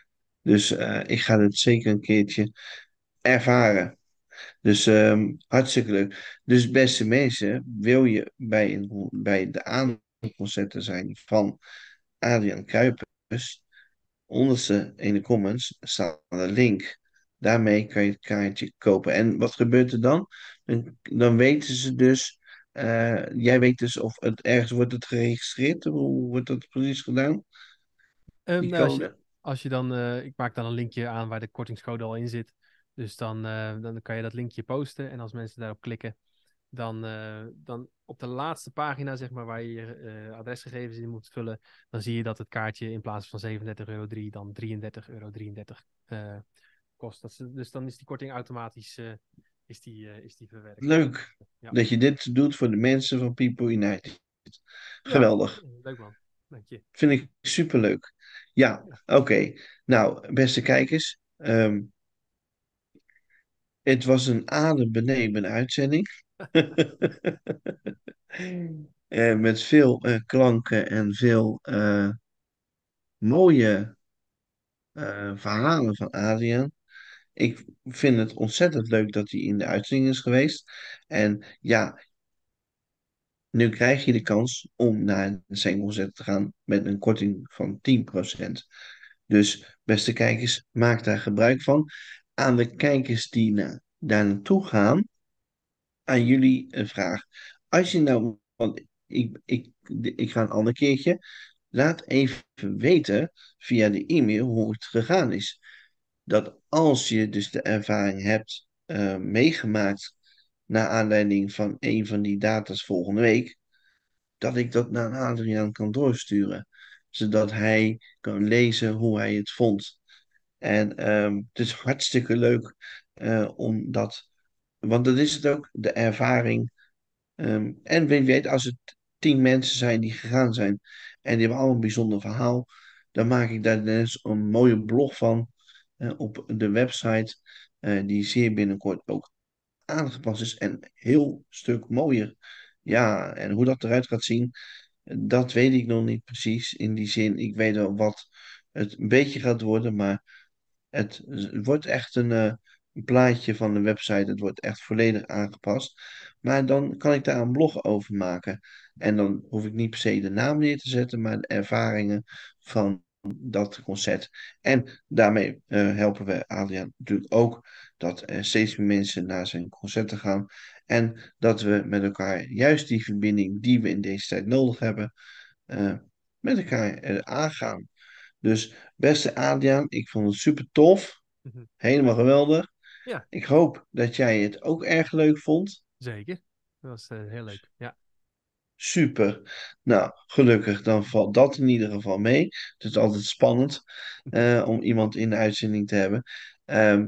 Dus eh, ik ga het zeker een keertje ervaren. Dus ehm, hartstikke leuk. Dus beste mensen, wil je bij, een, bij de aanconcerten zijn van Adriaan Kuipers, onderste in de comments staat een link. Daarmee kan je het kaartje kopen. En wat gebeurt er dan? Dan, dan weten ze dus, eh, jij weet dus of het ergens wordt het geregistreerd. Hoe wordt dat precies gedaan? Ehm, Die nou, als je, code. als je dan, eh, ik maak dan een linkje aan waar de kortingscode al in zit. Dus dan, eh, dan kan je dat linkje posten. En als mensen daarop klikken, dan, eh, dan op de laatste pagina, zeg maar, waar je je eh, adresgegevens in moet vullen, dan zie je dat het kaartje in plaats van zevenendertig euro drie dan drieëndertig euro drieëndertig eh, kost. Dat is, dus dan is die korting automatisch eh, is die, eh, is die verwerkt. Leuk Ja, dat je dit doet voor de mensen van People United. ja, Geweldig. leuk man. Dank je. Vind ik superleuk. Ja, Ja. oké. Nou, beste kijkers. ehm, het was een adembenemende uitzending. Eh, met veel eh, klanken en veel eh, mooie eh, verhalen van Adriaan. Ik vind het ontzettend leuk dat hij in de uitzending is geweest. En ja, nu krijg je de kans om naar een zangconcert te gaan met een korting van tien procent. Dus beste kijkers, maak daar gebruik van. Aan de kijkers die na, daar naartoe gaan, aan jullie een vraag. Als je nou, want ik, ik, ik ga een ander keertje, laat even weten via de e-mail hoe het gegaan is. Dat als je dus de ervaring hebt eh, meegemaakt naar aanleiding van een van die data's volgende week, dat ik dat naar Adriaan kan doorsturen, zodat hij kan lezen hoe hij het vond. En ehm, het is hartstikke leuk eh, om dat, want dat is het ook, de ervaring. Ehm, en wie weet, als het tien mensen zijn die gegaan zijn en die hebben allemaal een bijzonder verhaal, dan maak ik daar dus een mooie blog van eh, op de website, eh, die zeer binnenkort ook aangepast is en een heel stuk mooier. Ja, en hoe dat eruit gaat zien, dat weet ik nog niet precies. In die zin, ik weet wel wat het een beetje gaat worden, maar het wordt echt een, eh, een plaatje van de website. Het wordt echt volledig aangepast. Maar dan kan ik daar een blog over maken. En dan hoef ik niet per se de naam neer te zetten, maar de ervaringen van dat concert. En daarmee eh, helpen we Adriaan natuurlijk ook dat er steeds meer mensen naar zijn concerten gaan. En dat we met elkaar juist die verbinding die we in deze tijd nodig hebben, eh, met elkaar eh, aangaan. Dus beste Adriaan, ik vond het super tof. Mhm. Helemaal geweldig. Ja, Ik hoop dat jij het ook erg leuk vond. zeker. Dat was eh, heel leuk. Ja. Super. Nou, gelukkig, dan valt dat in ieder geval mee. Het is altijd spannend eh, om iemand in de uitzending te hebben. Ehm,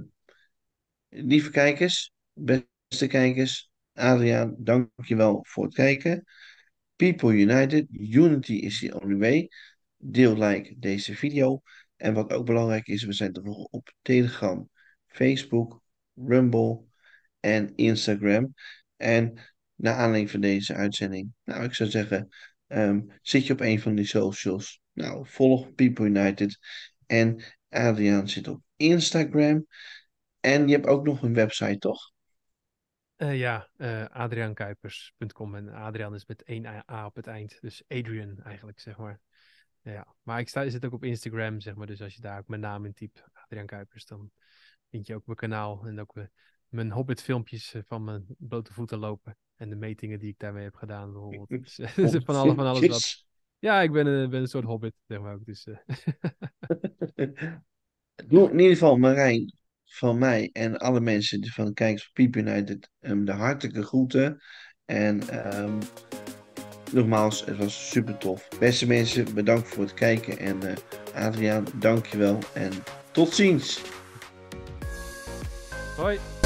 lieve kijkers, beste kijkers, Adriaan, dank je wel voor het kijken. People United, Unity is the only way. Deel, like deze video. En wat ook belangrijk is, we zijn te volgen op Telegram, Facebook, Rumble en Instagram. En naar aanleiding van deze uitzending, nou, ik zou zeggen, ehm, zit je op een van die socials? Nou, volg People United. En Adriaan zit op Instagram. En je hebt ook nog een website, toch? Eh, ja, eh adriaan kuipers punt com en Adriaan is met één A A op het eind. Dus Adrian eigenlijk, zeg maar. Ja, maar ik sta, zit ook op Instagram, zeg maar. Dus als je daar ook mijn naam in typt, Adriaan Kuipers, dan vind je ook mijn kanaal. En ook eh, mijn Hobbit filmpjes eh, van mijn blote voeten lopen. En de metingen die ik daarmee heb gedaan, bijvoorbeeld. Dus eh, dus van, alle, van alles wat. Filmpjes. Ja, ik ben, een- ben een soort Hobbit, zeg maar ook. Dus, eh, Doe in ieder geval Marijn van mij en alle mensen die van Kijkers van Piep United um, de hartelijke groeten. En ehm, nogmaals, het was super tof. Beste mensen, bedankt voor het kijken. En uh, Adriaan, dankjewel en tot ziens. hoi!